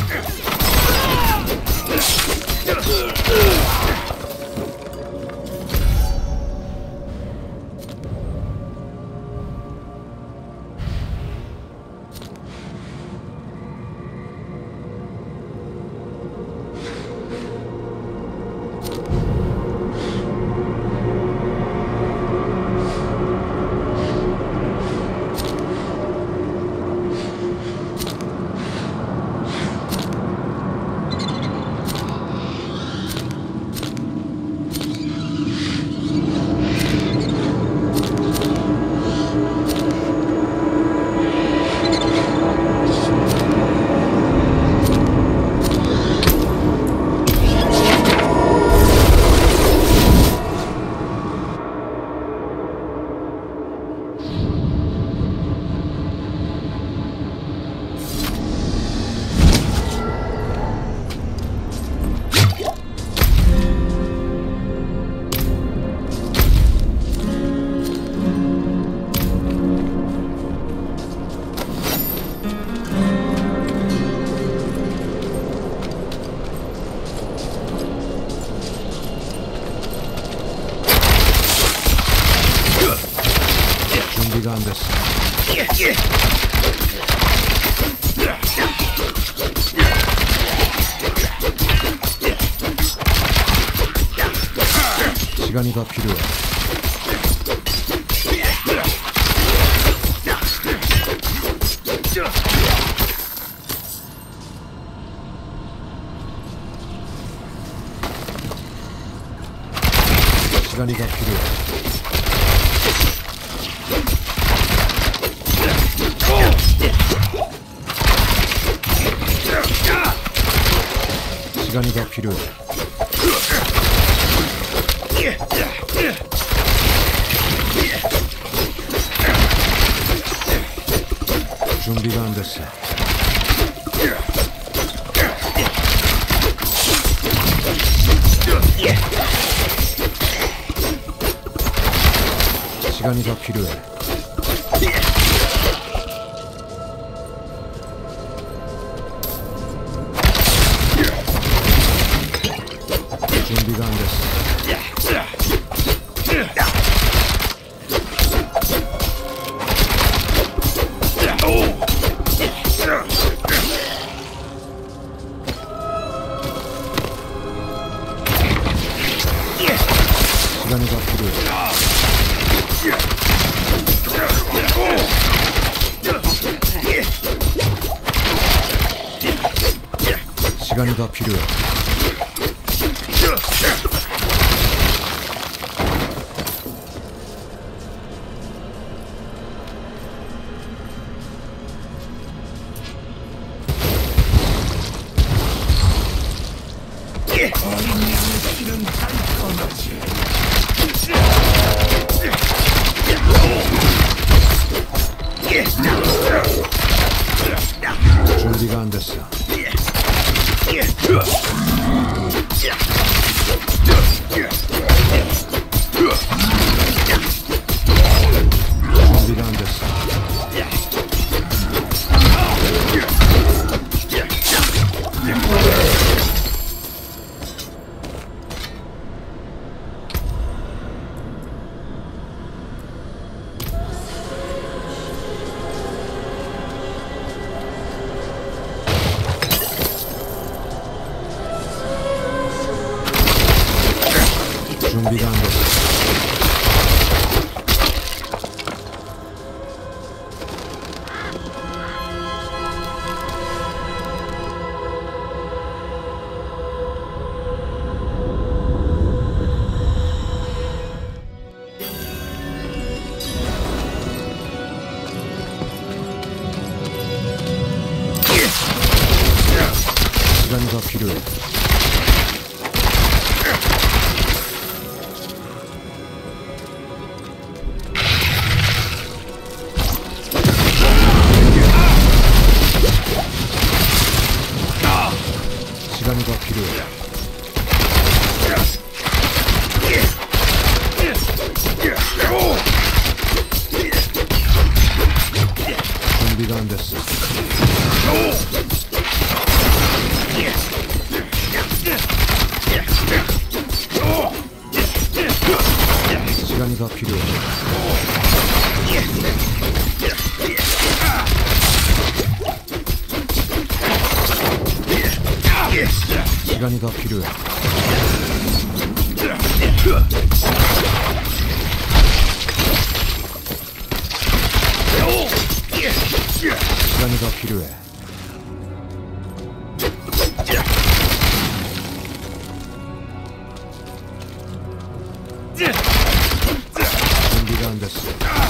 시간이 더 필요해. 시간이 더 필요해. 시간이 더 필요해. 준비가 안 됐어. 시간이 더 필요해. 준비가 안 됐어. 시간이 더 필요해. 시간이 더 필요해. 준비가 안 됐어. 준비가 안 됐어. 준비가 안 됐어. 시간이 더 필요해. 시간이 더 필요해. 준비가 안 됐어. 시간이 더 필요해. 시간이 더 필요해. 시간이 더 필요해. 준비가 안 됐어.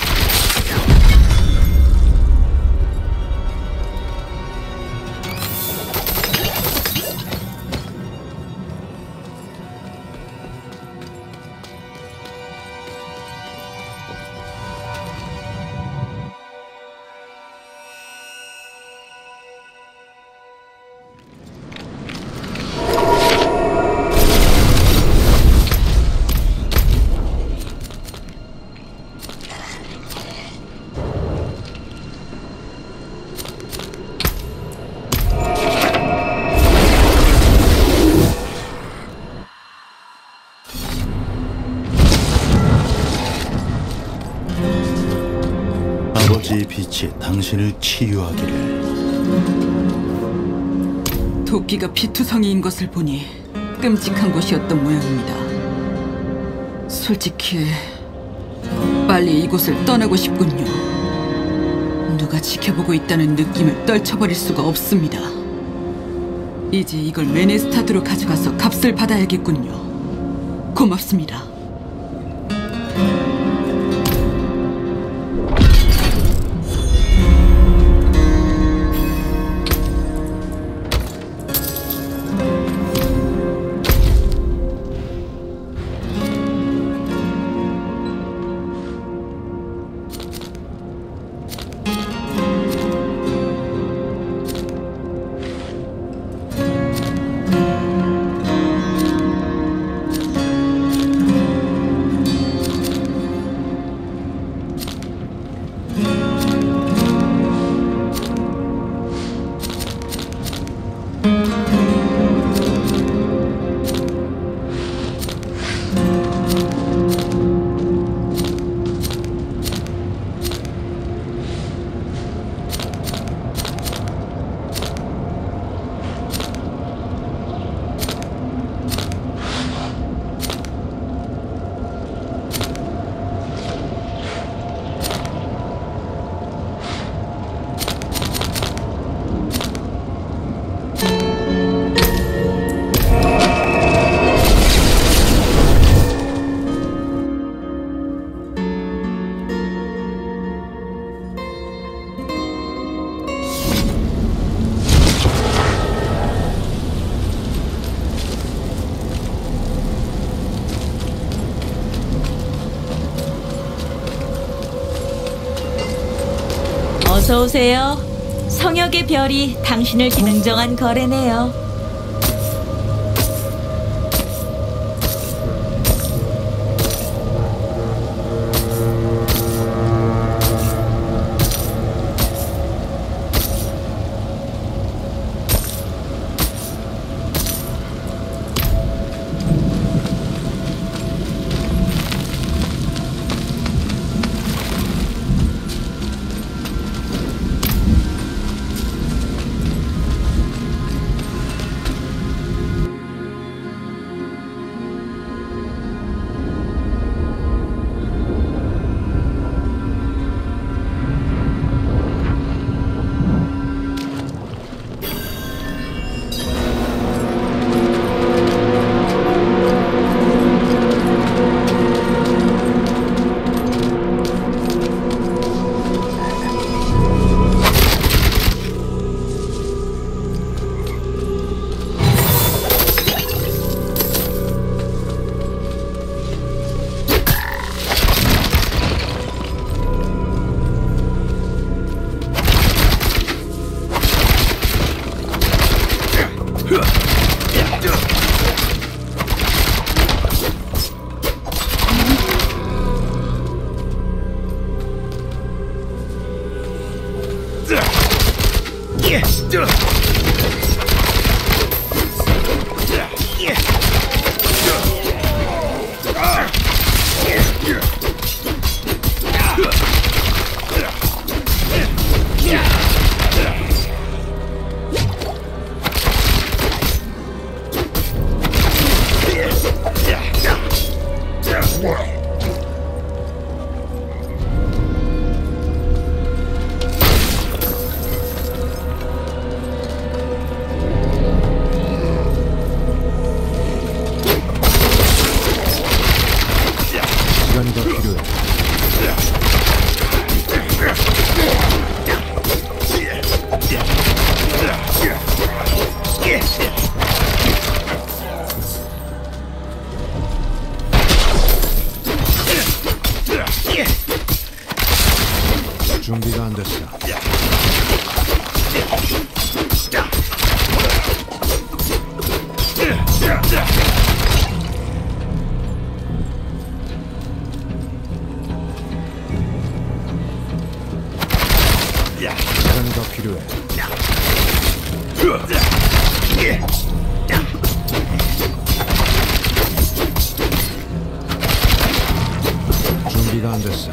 아버지의 빛이 당신을 치유하기를. 도끼가 피투성이인 것을 보니 끔찍한 것이었던 모양입니다. 솔직히 빨리 이곳을 떠나고 싶군요. 누가 지켜보고 있다는 느낌을 떨쳐버릴 수가 없습니다. 이제 이걸 메네스타드로 가져가서 값을 받아야겠군요. 고맙습니다. 어서 오세요. 성역의 별이 당신을 공정한 거래네요. 시간이 더 필요해. 준비가 안 됐어. 시간이 더 필요해. 준비가 안 됐어.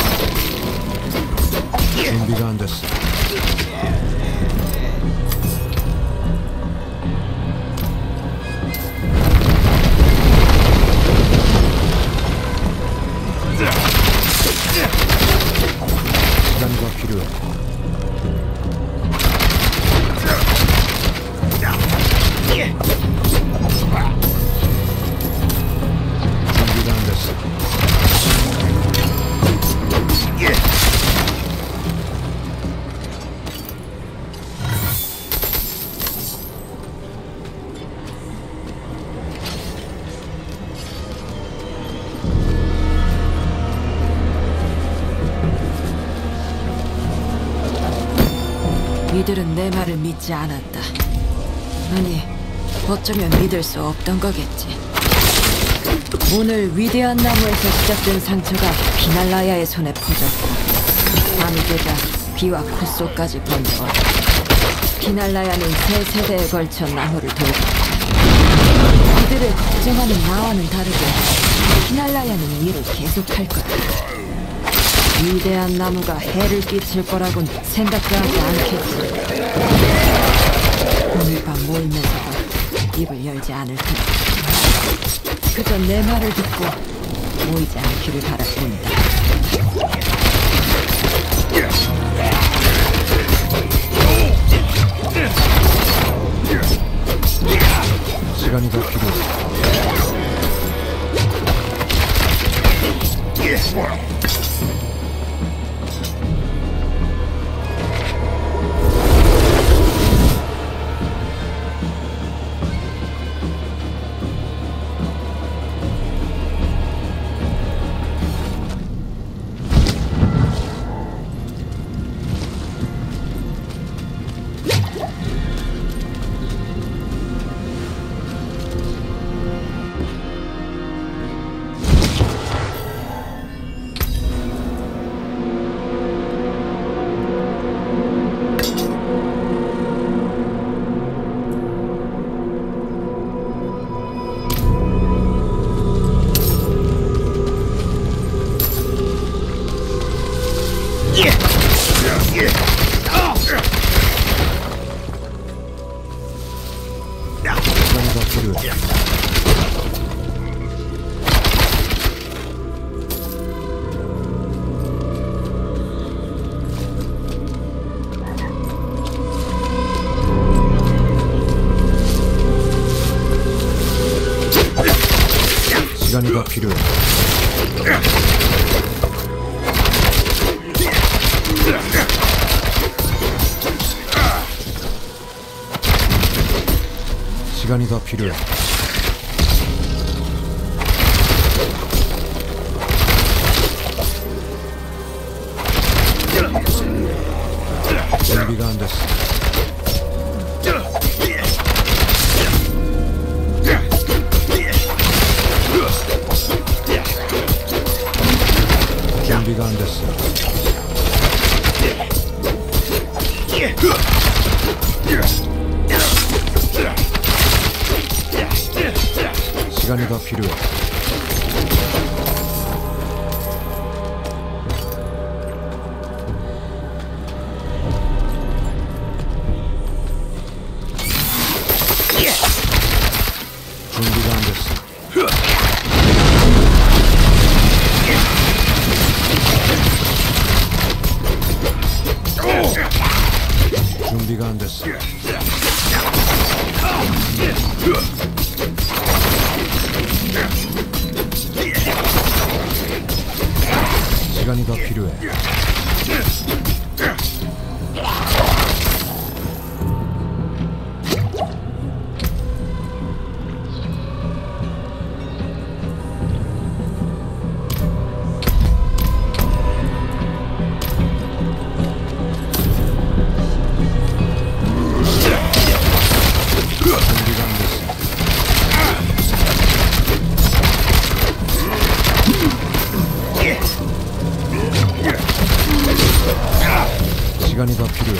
준비가 안 됐어. 시간이 더 필요해. 준비가 안 됐어. 이들은 내 말을 믿지 않았다. 아니, 어쩌면 믿을 수 없던 거겠지. 오늘 위대한 나무에서 시작된 상처가 비날라야의 손에 퍼졌고 밤이 되자 귀와 코 속까지 번져왔다. 비날라야는 세 세대에 걸쳐 나무를 돌봤다. 그들을 걱정하는 나와는 다르게 비날라야는 일을 계속할 거야. 위대한 나무가 해를 끼칠 거라곤 생각도 하지 않겠지. 오늘 밤 모이면서도 입을 열지 않을 테니 그저 내 말을 듣고 모이지 않기를 바랄뿐이다. 시간이 더 필요해. 시간이 더 필요해. 시간이 더 필요해. 준비가 안 됐어. 준비가 안 됐어. 시간이 더 필요해. 준비가 안 됐어. 준비가 안 됐어. 시간이 더 필요해. 시간이 더 필요해.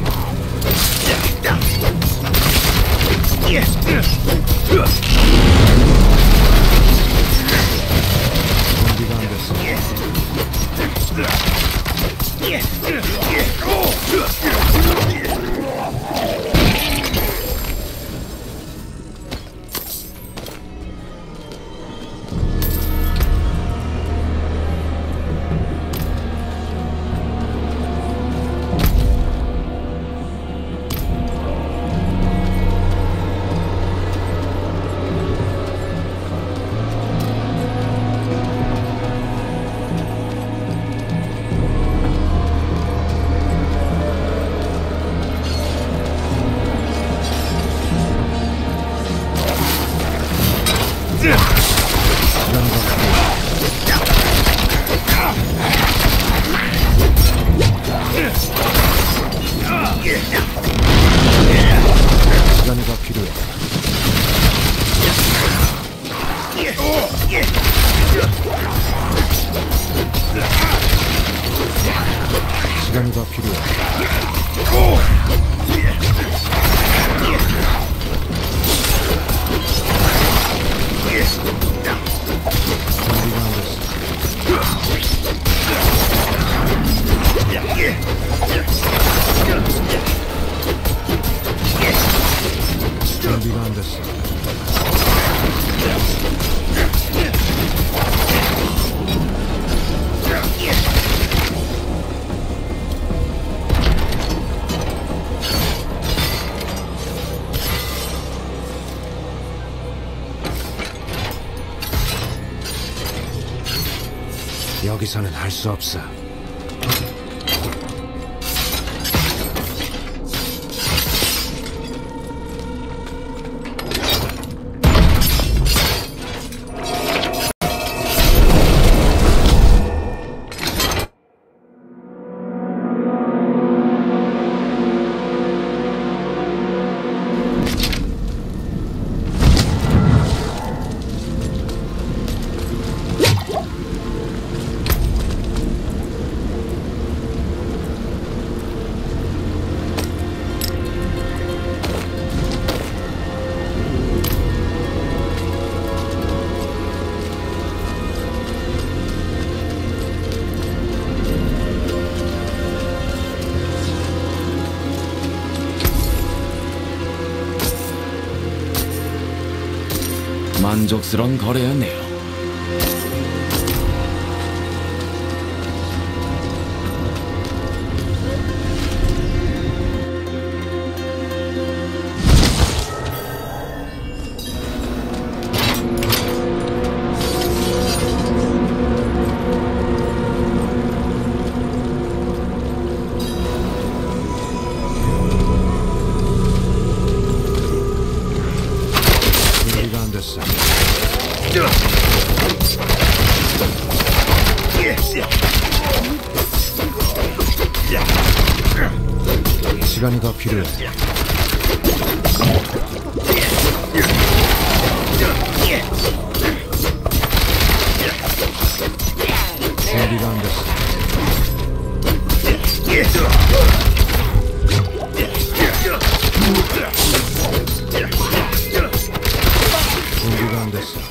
준비가 안 됐어. 시간이 더 필요해. 준비가 안 됐어. 준비가 안 됐어. 여기서는 할 수 없어. 만족스러운 거래였네요. 준비가 안 됐어. 시간이 더 필요해. 준비가 안 됐어. 준비가 안 됐어.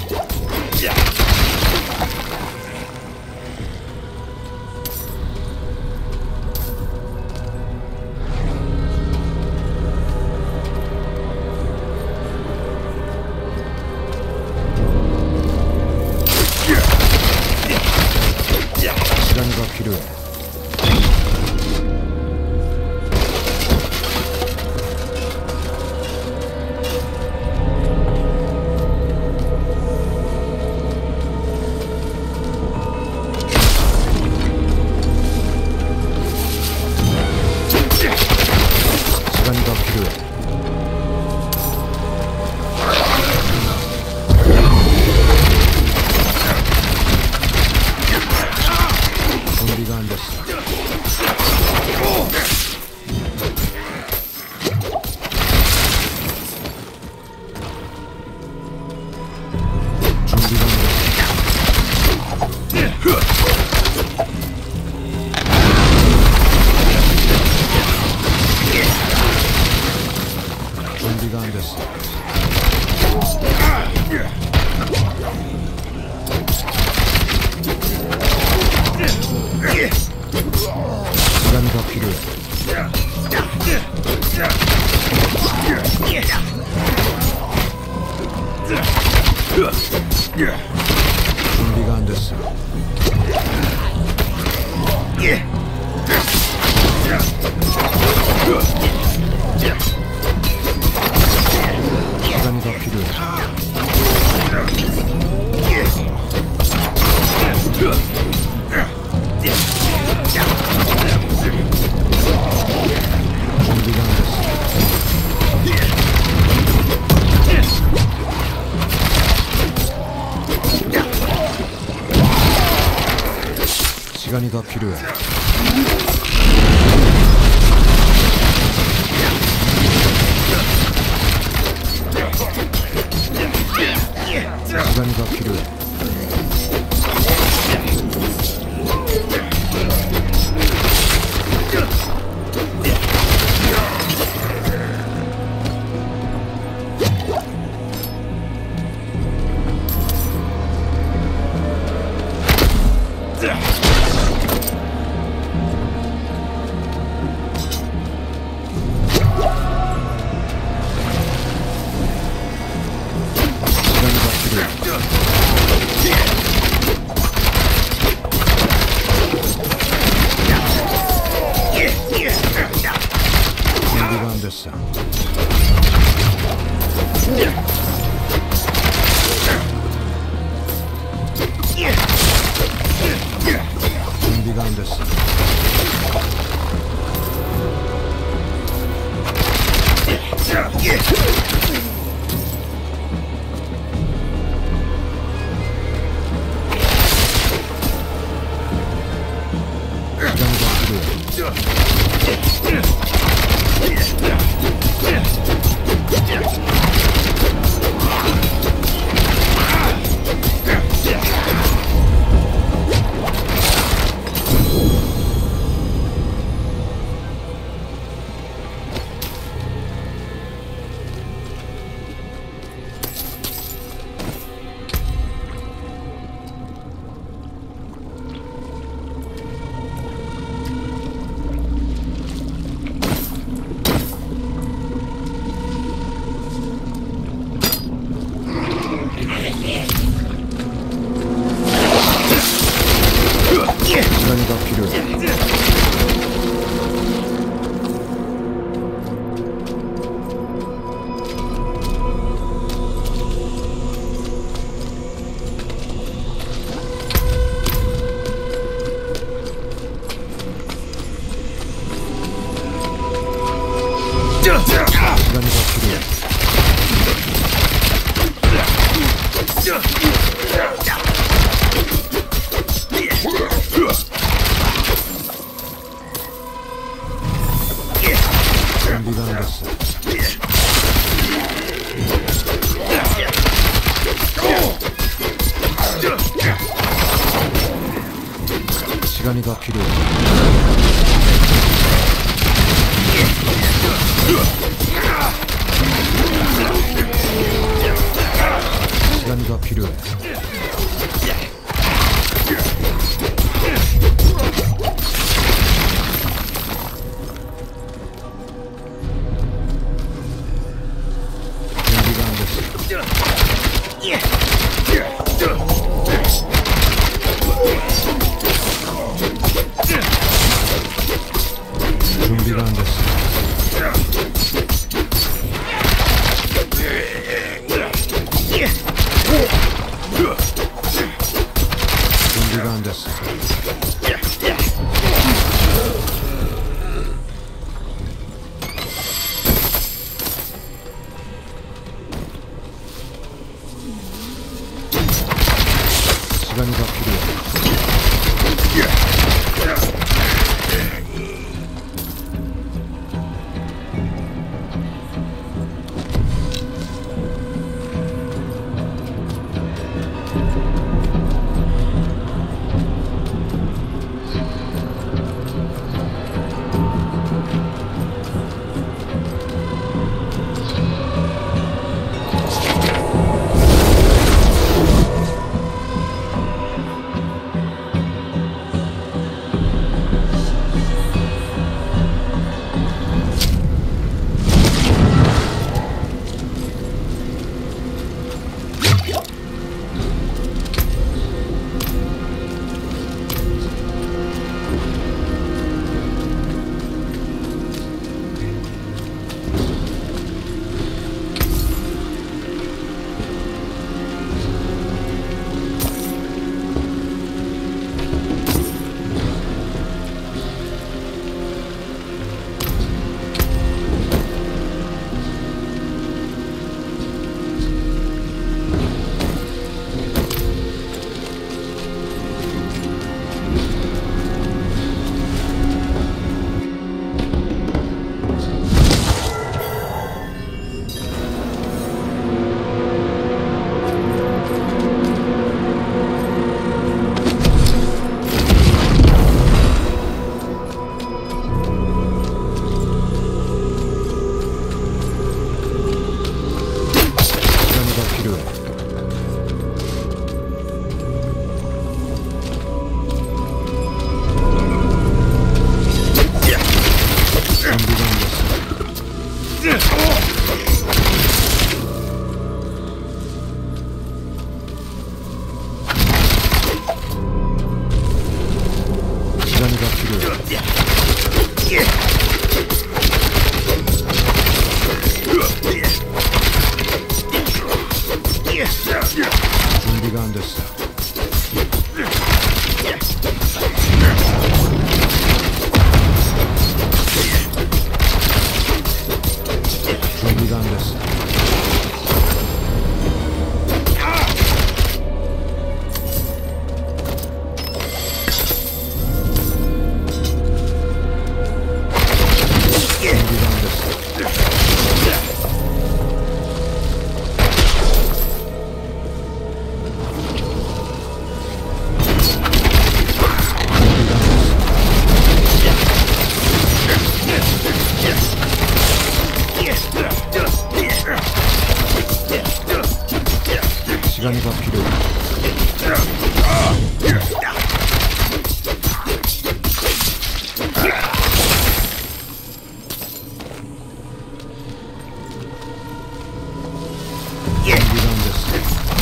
시간이 더 필요해. 시간이 더 필요해. 준비가 안 됐어. 준비가 안 됐어. 준비가 안 됐어. 시간이 더 필요해. 준비가 안 됐어. 시간이 더 필요해. 준비가 안 됐어. 시간이 더 필요해. 시간이 더 필요해. 됐어. 준비가 안 됐어. 시간이 더 필요해. 시간이 더 필요해. 준비가 안 됐어. 시간이 더 필요해. 시간이 더 필요해. 준비가 안 됐어. 준비가 안 됐어. 시간이 더 필요해. 시간이 더 필요해. 준비가 안 됐어. 준비가 안 됐어. 시간이 더 필요해. 준비가 안 됐어.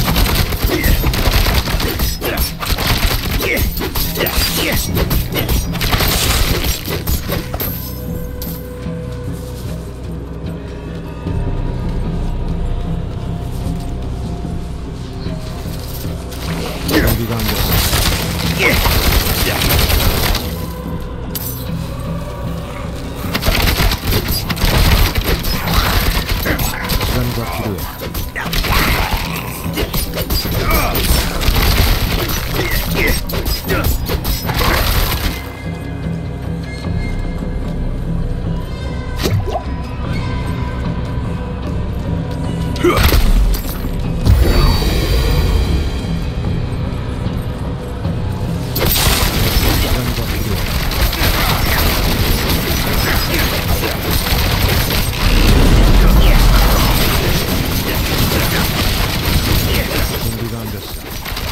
준비가 안 됐어. 시간이 더 필요해. 준비가 안 됐어.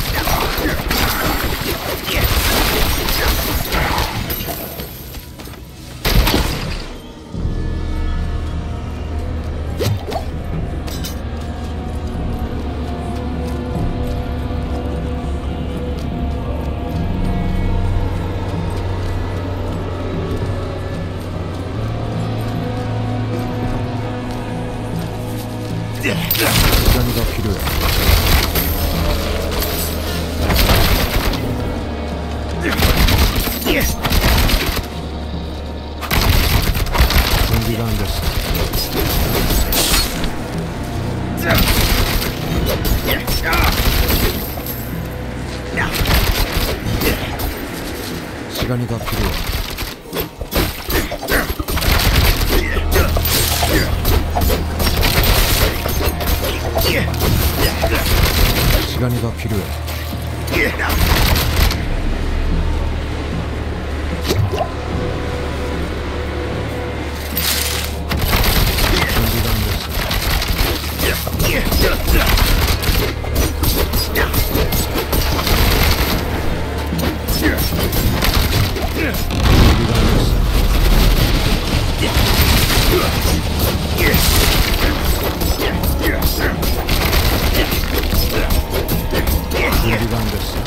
시간이 더 필요해. 준비가 안 됐어. 시간이 더 필요해. 시간이 더 필요해. 준비가 안 됐어. 준비가 안 됐어. 준비가 안 됐어.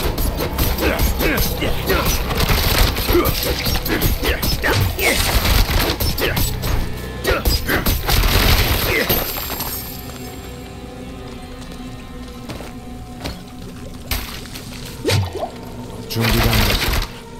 준비가 안 됐어.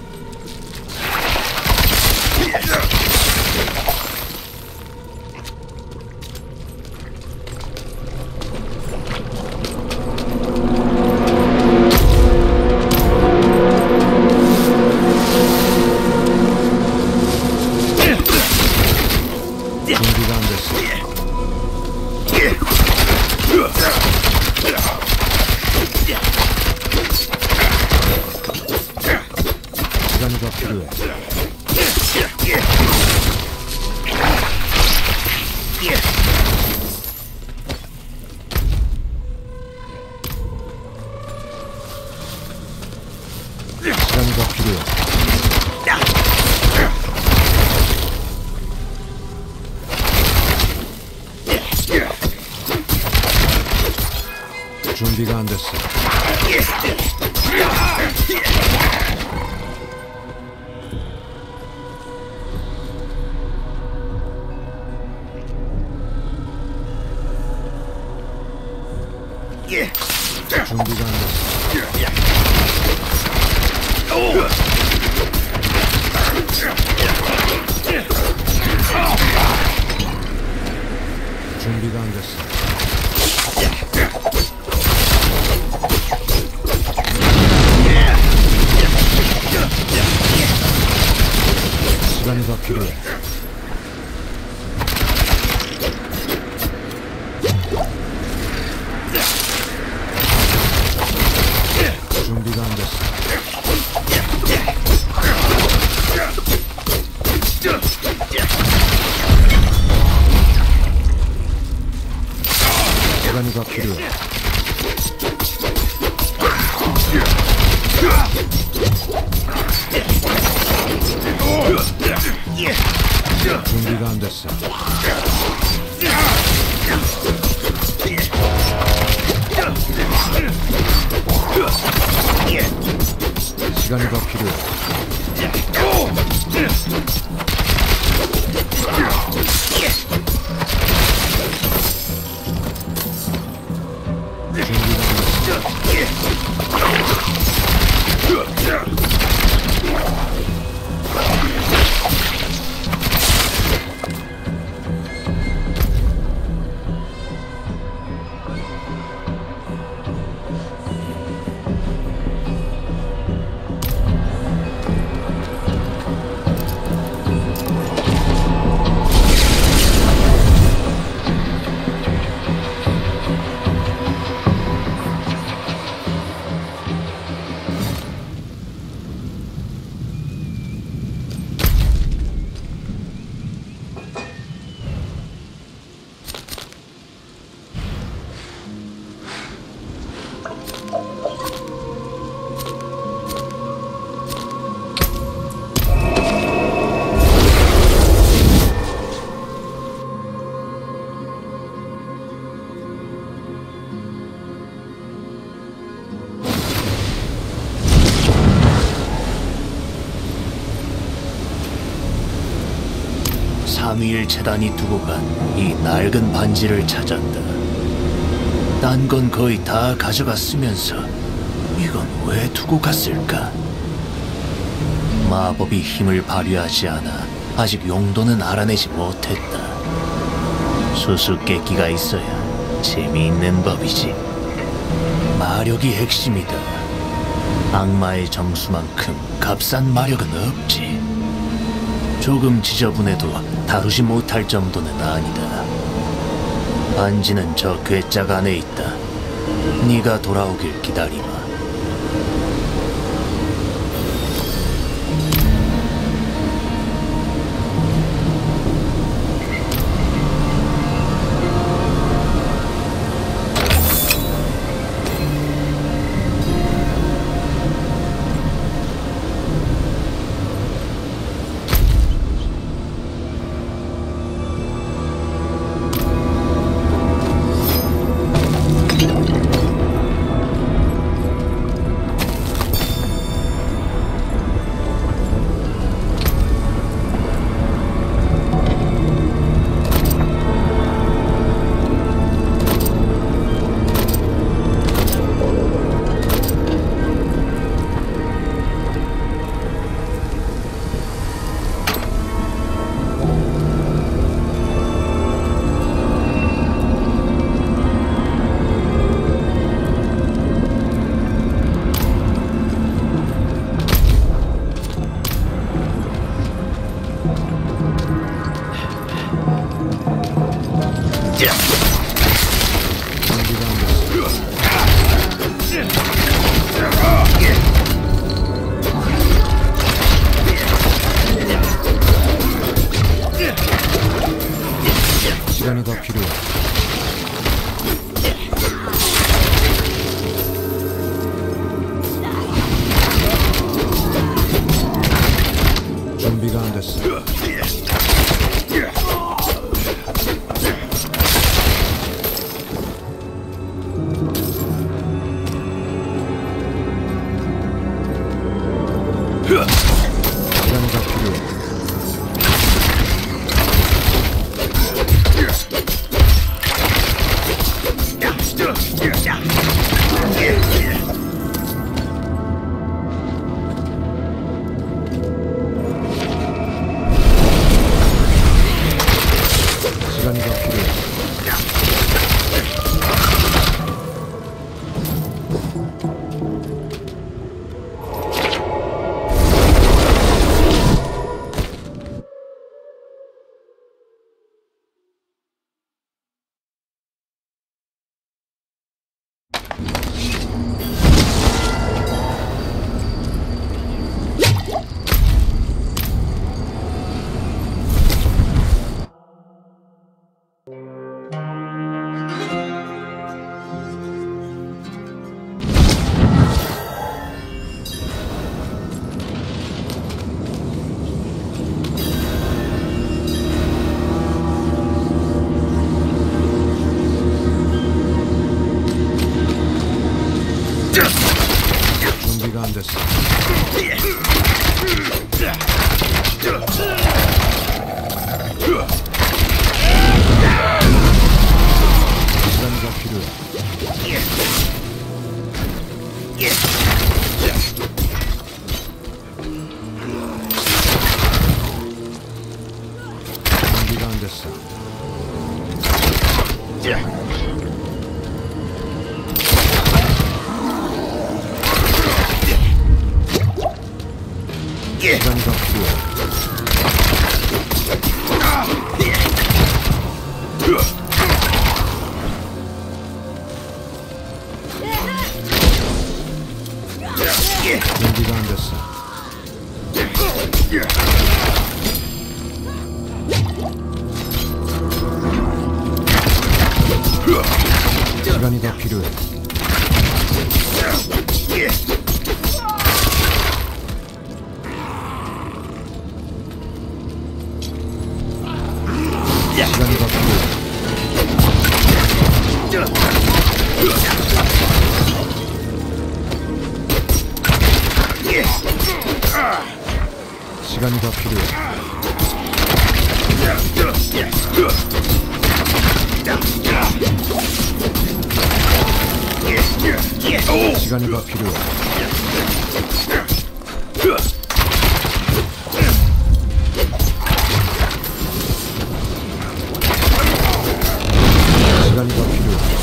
준비가 안 됐어. 시간이 더 필요해. 시간이 더 필요해. 준비가 안 됐어. 준비가 안 됐어. 준비가 안 됐어. 시간이 더 필요해. 준비가 안 됐어. 시간이 더 필요해. 준비가 안 됐어. 시간이 더 필요해. 삼위일 재단이 두고 간 이 낡은 반지를 찾았다. 딴 건 거의 다 가져갔으면서 이건 왜 두고 갔을까? 마법이 힘을 발휘하지 않아 아직 용도는 알아내지 못했다. 수수께끼가 있어야 재미있는 법이지. 마력이 핵심이다. 악마의 정수만큼 값싼 마력은 없지. 조금 지저분해도 다루지 못할 정도는 아니다. 반지는 저 괴짝 안에 있다. 네가 돌아오길 기다리마. 시간이 더 필요해. 준비가 안 됐어. 시간이 더 필요해. Yeah. 됐어. 시간이 더 필요해. 준비가 안 됐어. 시간이 더 필요해. 시간이 더 필요해. 시간이 더 필요해. 시간이 더 필요해. 시간이 더 필요해.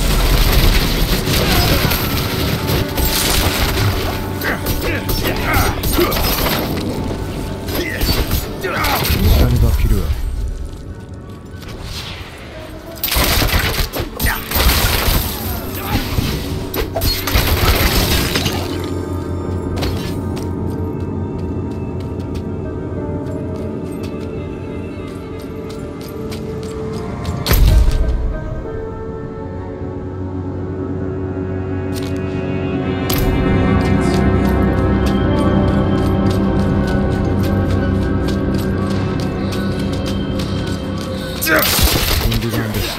시간이 더 필요해. 준비가 안 됐어.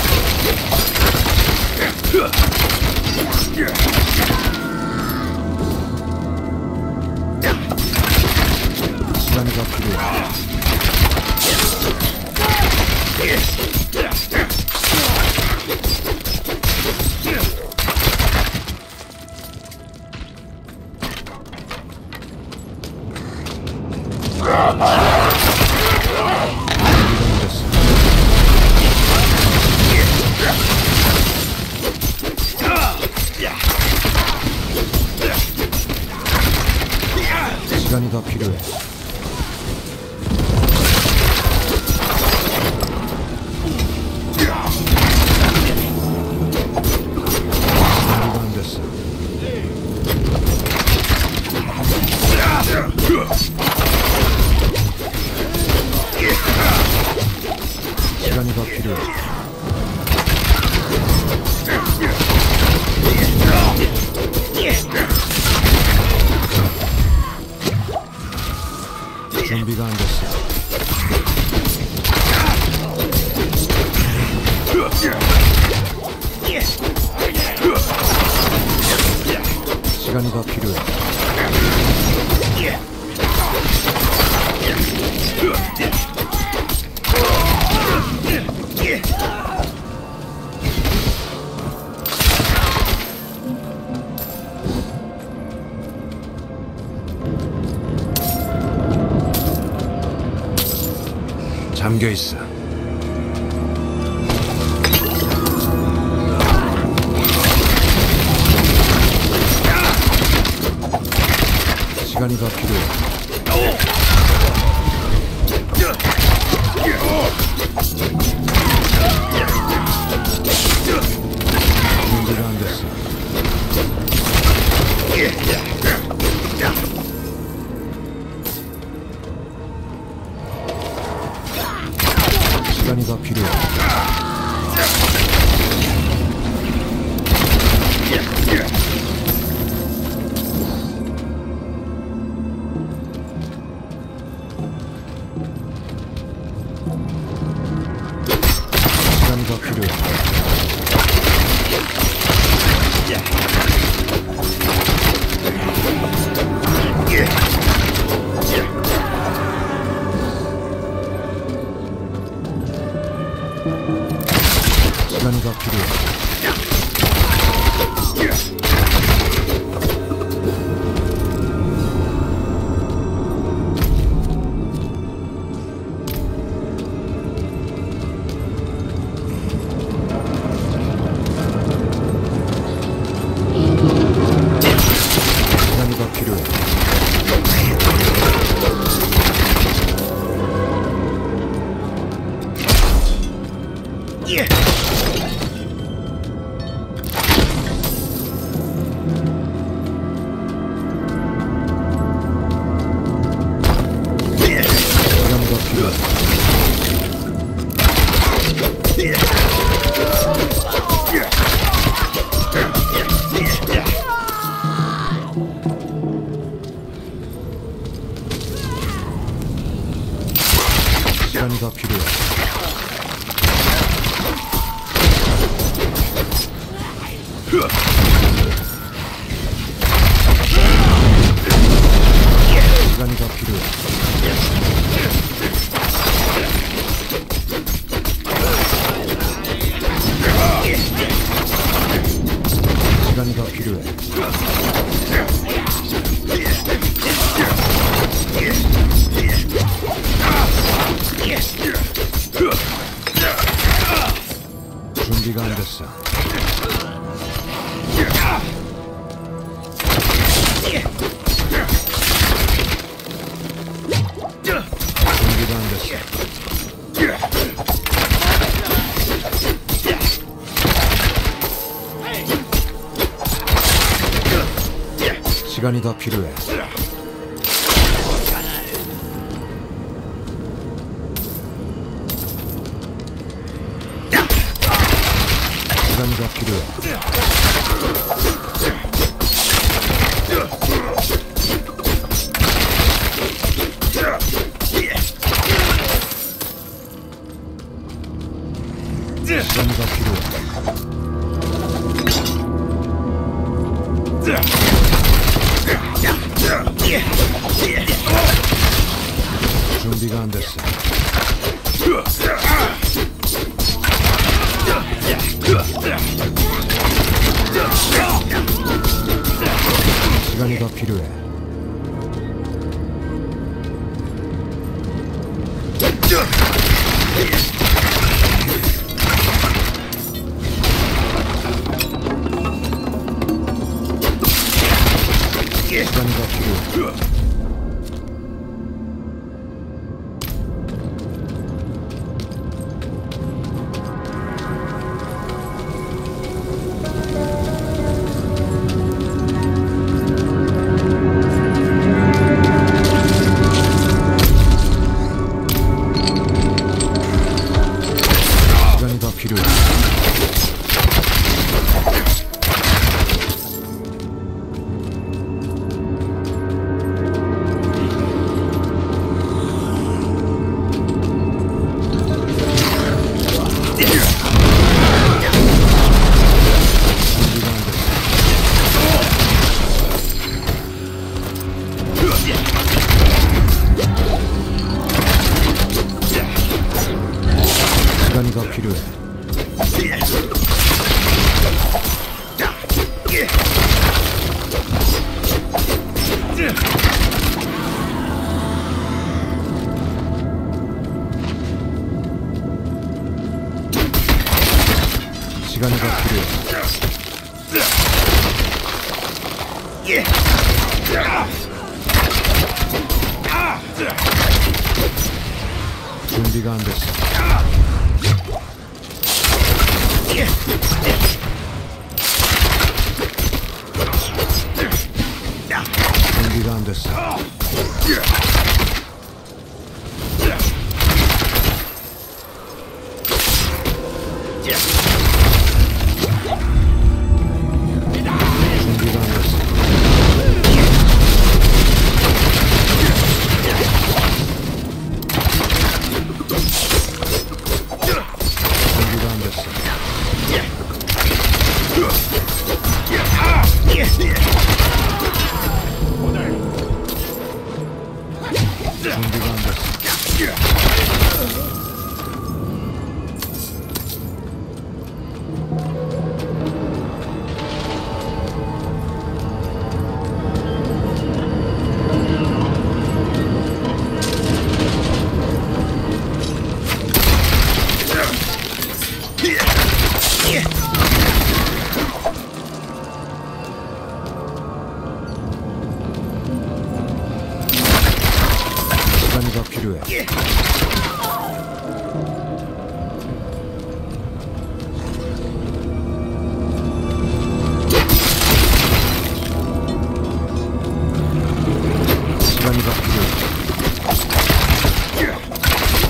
시간이 더 필요해. 시간이 더 필요해. 준비가 안 됐어. 시간이 더 필요해. 준비가 안 됐어. 시간이 더 필요해. 잠겨 있어. 시간이 더 필요해. 준비가 안 됐어. 시간이 더 필요해. 시간이 더 필요해. 시간이 더 필요해. 시간이 더 필요해. 시간이 더 필요해. 시간이 더 필요해. 준비가 안 됐어. 준비가 안 됐어. 시간이 더 필요해. 시간이 더 필요해. 시간이 더 필요해. 준비가 안 됐어. 시간이 더 필요해. 시간이 더 필요해. 시간이 더 필요해. 시간이 더 필요해. 시간이 더 필요해. 준비가 안 됐어. 준비가 안 됐어. 시간이 더 필요해. 시간이 더 필요해.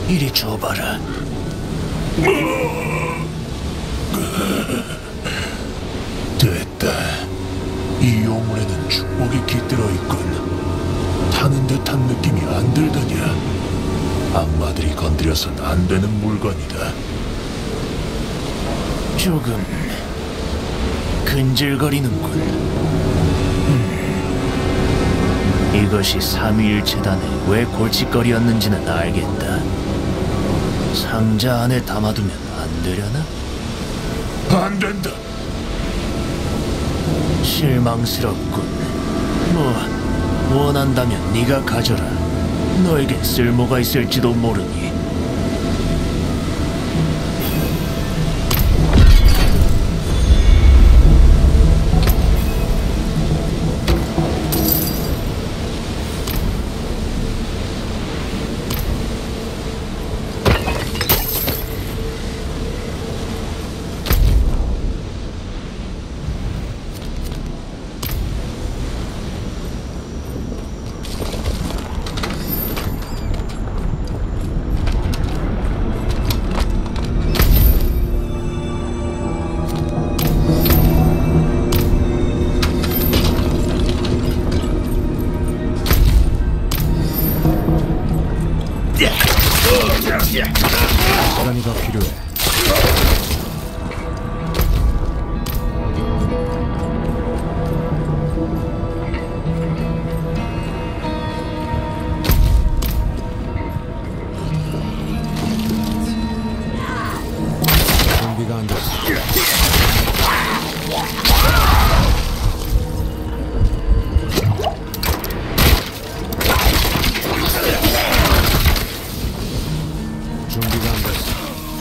이리 줘봐라. 됐다. 이 요물에는 축복이 깃들어 있군. 타는 듯한 느낌이 안 들더냐? 악마들이 건드려선 안 되는 물건이다. 조금 근질거리는군. 음. 이것이 삼위일체단에 왜 골칫거리였는지는 알겠다. 상자 안에 담아두면 안 되려나? 안 된다. 실망스럽군. 뭐 원한다면 네가 가져라. 너에겐 쓸모가 있을지도 모르니. 시간이 더 필요해. 준비가 안 됐어. 준비가 안 됐어.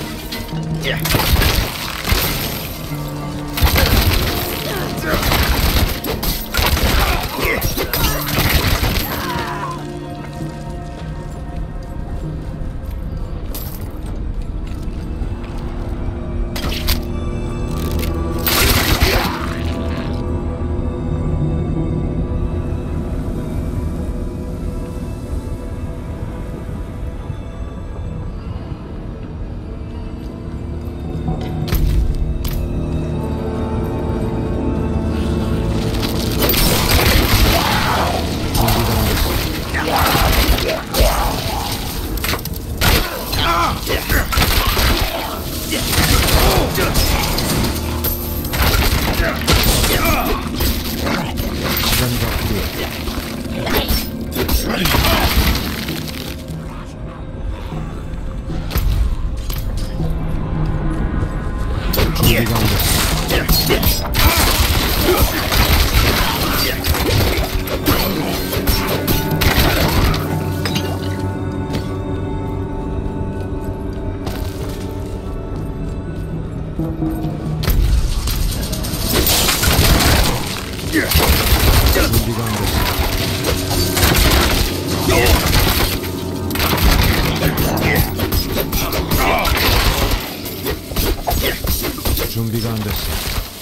준비가 안 됐어.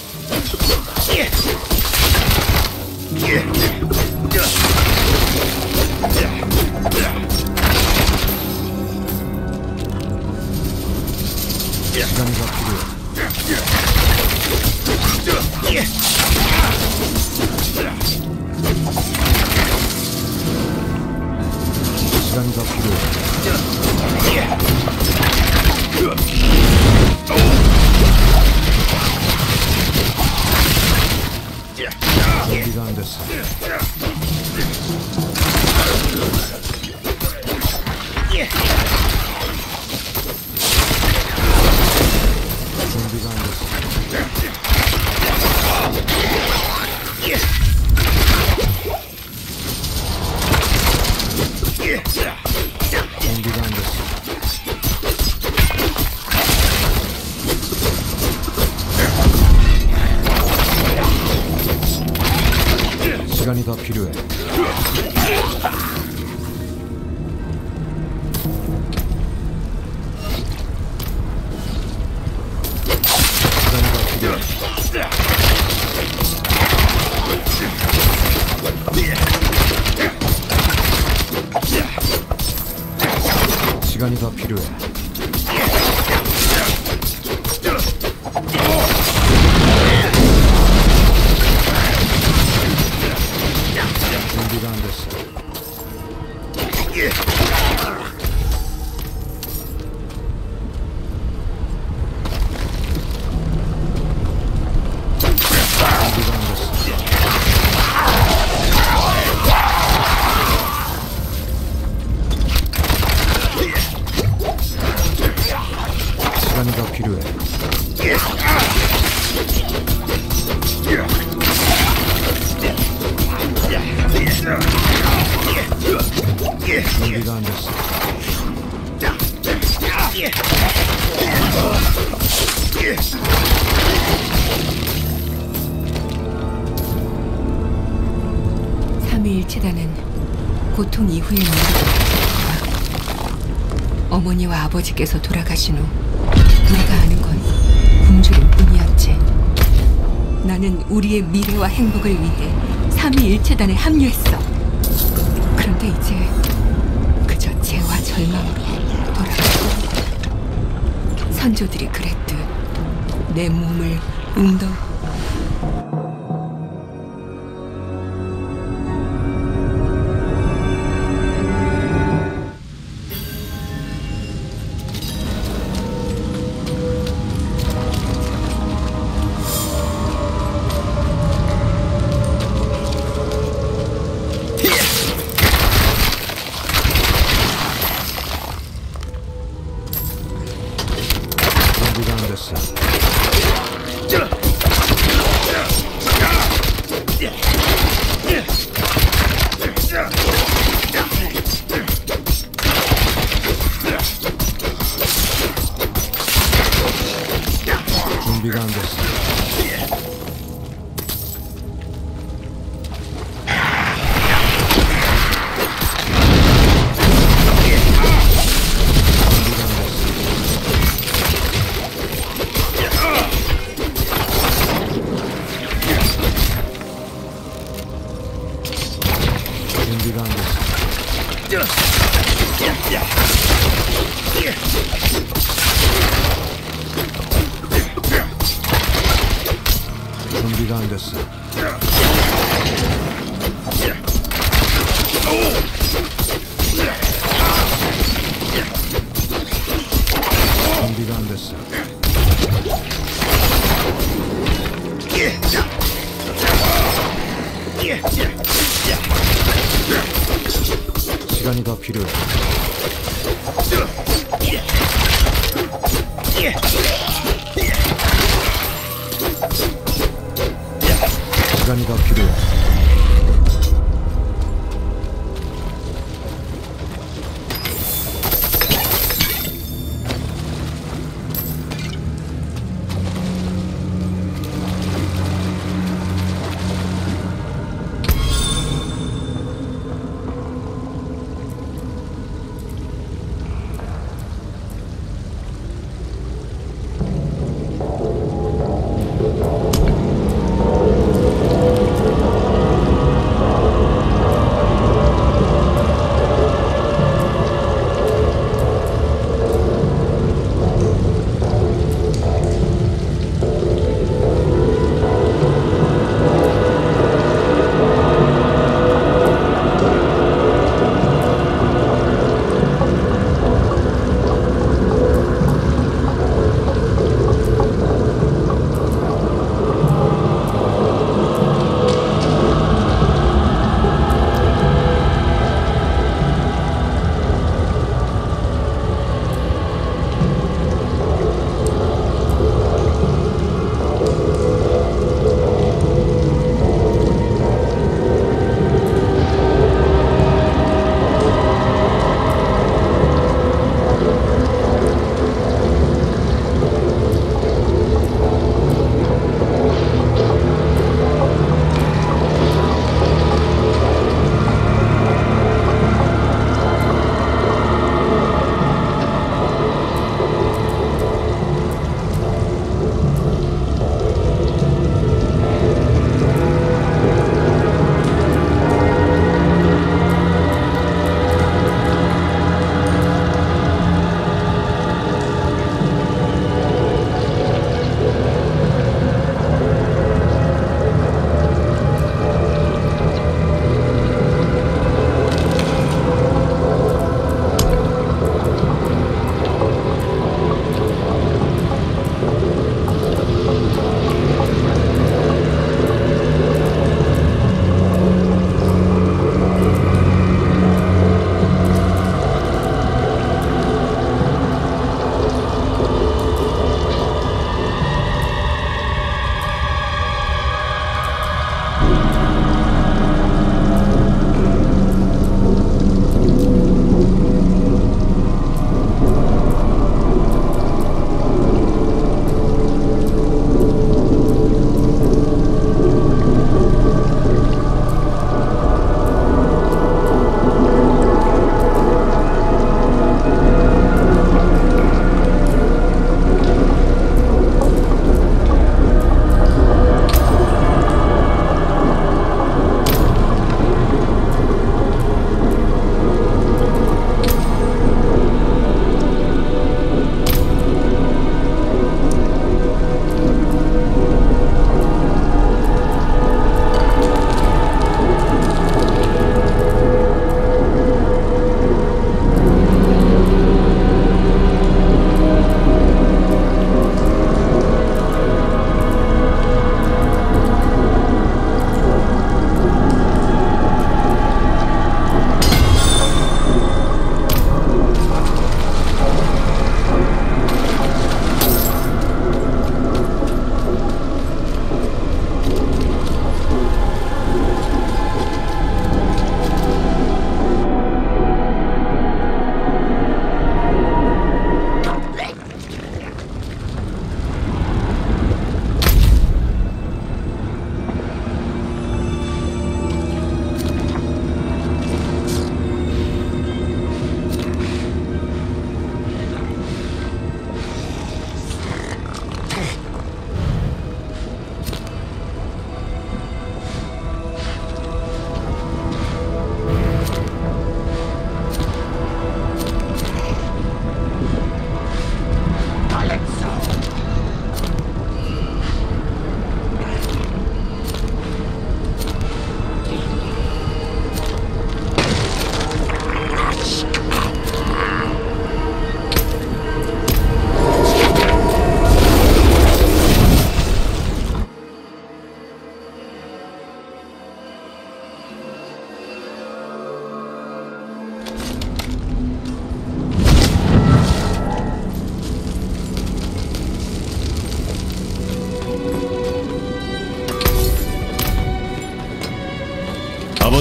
시간이 더 필요해. 시간이 더 필요해. 준비가 안 됐어. 준비가 안 됐어. 준비가 안 됐어. 시간이 더 필요해. 시간이 더 필요해. 시간이 시간이 더 필요해. 준비가 안 됐어. 시간이 더 필요해. 준비가 안 됐어. 삼위일체단은 고통 이후의 문제가 어머니와 아버지께서 돌아가신 후 우리가 아는 건 굶주림 뿐이었지. 나는 우리의 미래와 행복을 위해 삼위일체단에 합류했어. 그런데 이제 그저 죄와 절망으로 돌아가고, 선조들이 그랬듯 내 몸을 웅덩 준비가 안 됐어. 준비가 안 됐어. 준비가 안 됐어. 준비가 안 됐어. 준비가 안 됐어. 시간이 더 필요해. 시간이 더 필요해.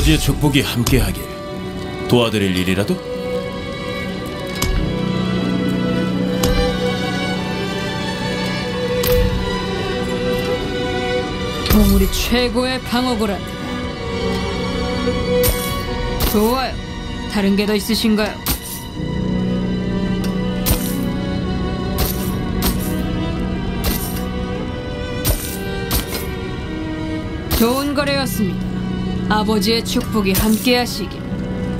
아버지의 축복이 함께하길. 도와드릴 일이라도? 동물이 최고의 방어구란다. 좋아요. 다른 게 더 있으신가요? 좋은 거래였습니다. 아버지의 축복이 함께하시길.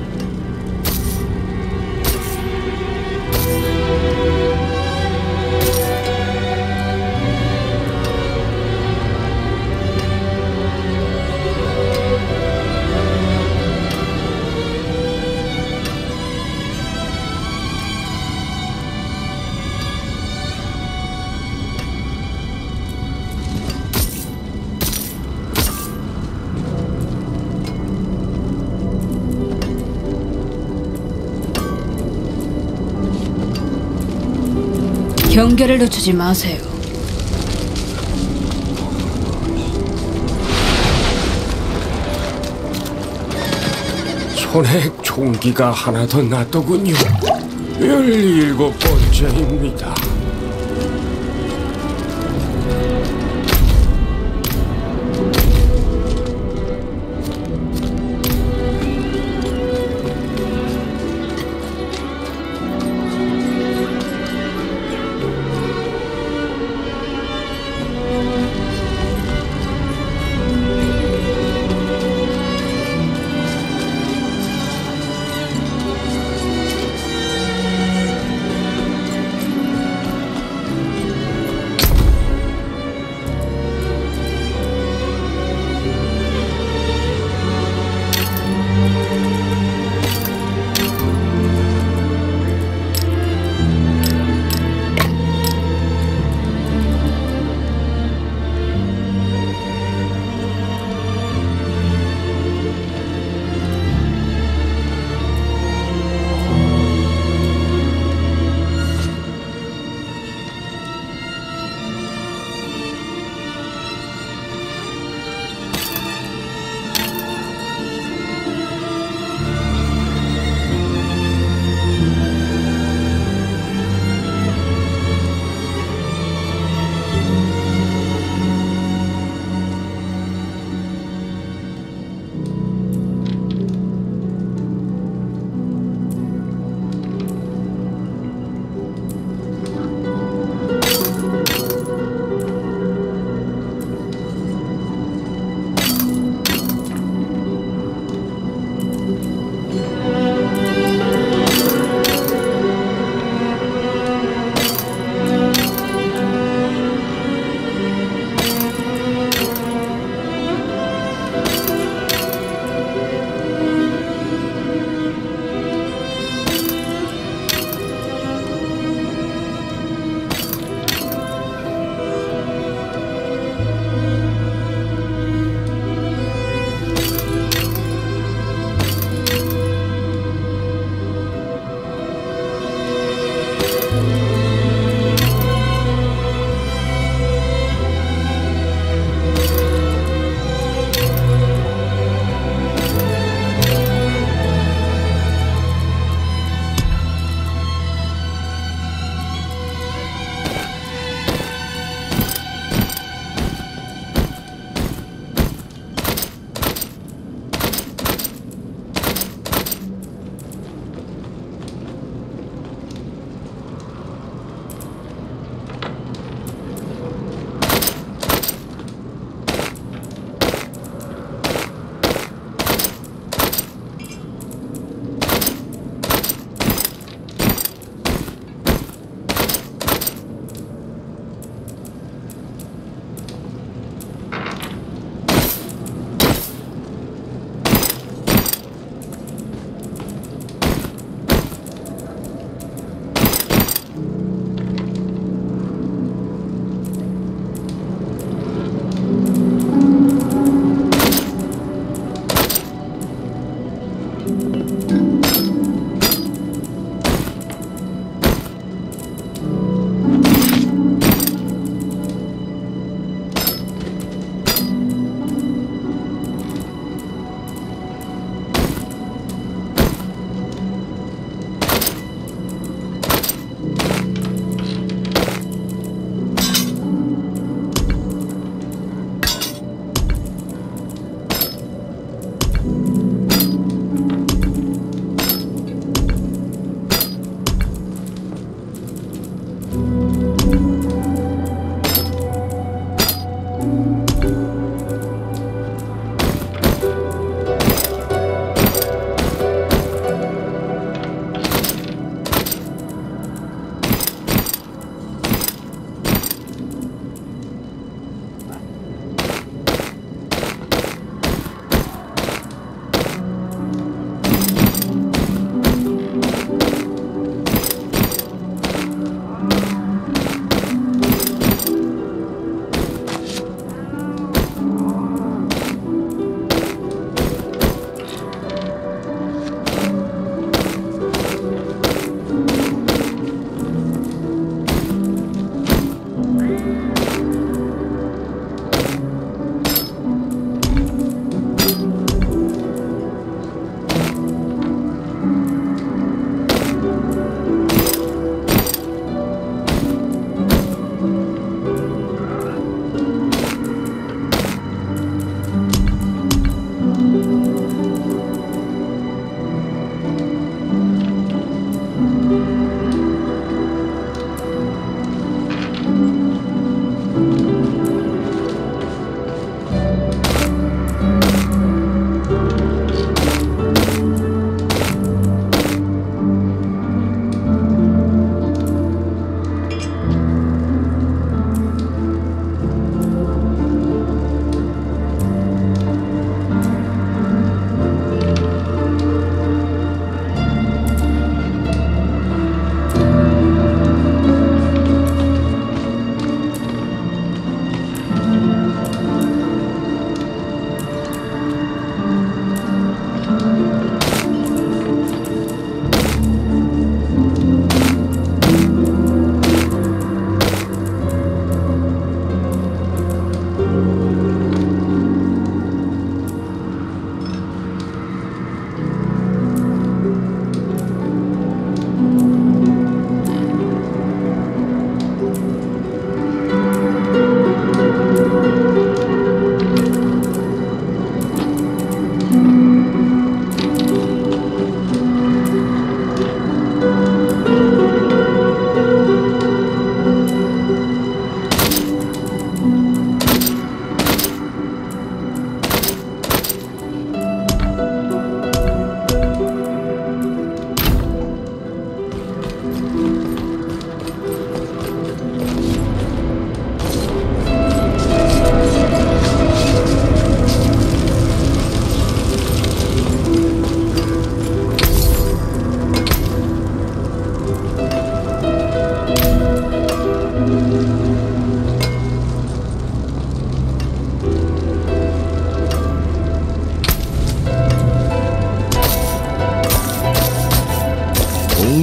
경계를 늦추지 마세요. 손에 총기가 하나 더 났더군요. 열일곱 번째입니다.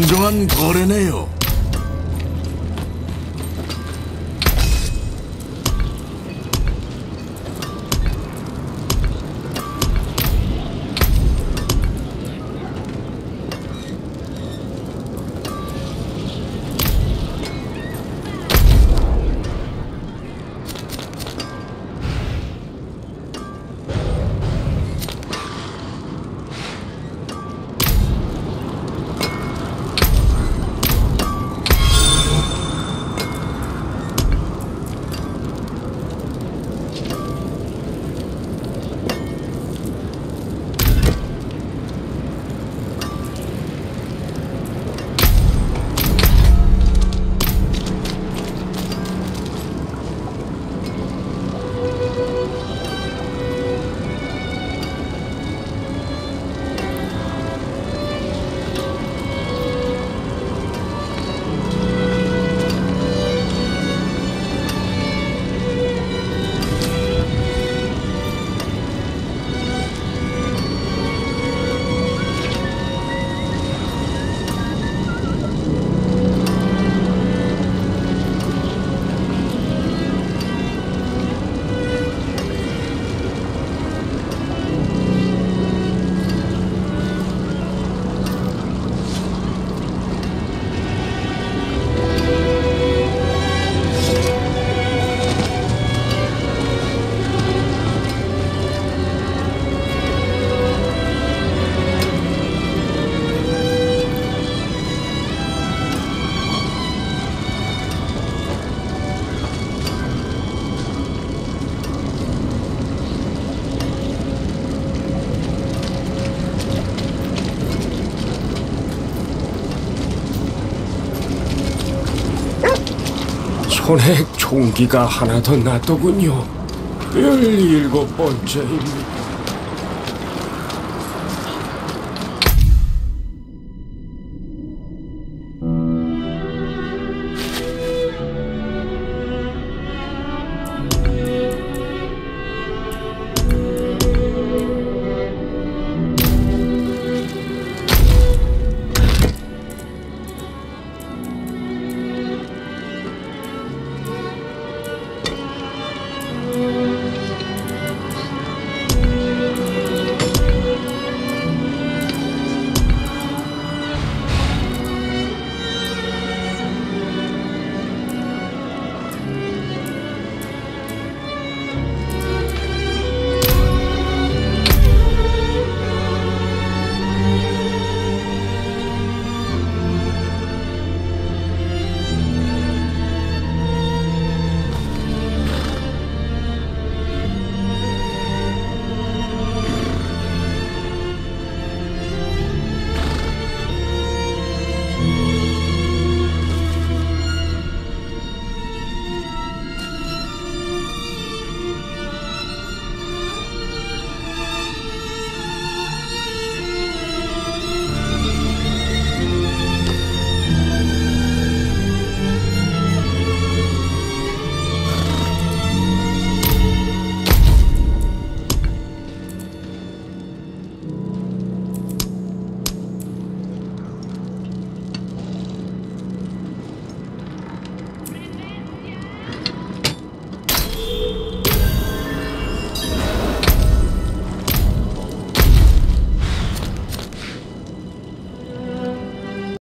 공정한 거래네요. 손에 총기가 하나 더 났더군요. 열일곱 번째입니다.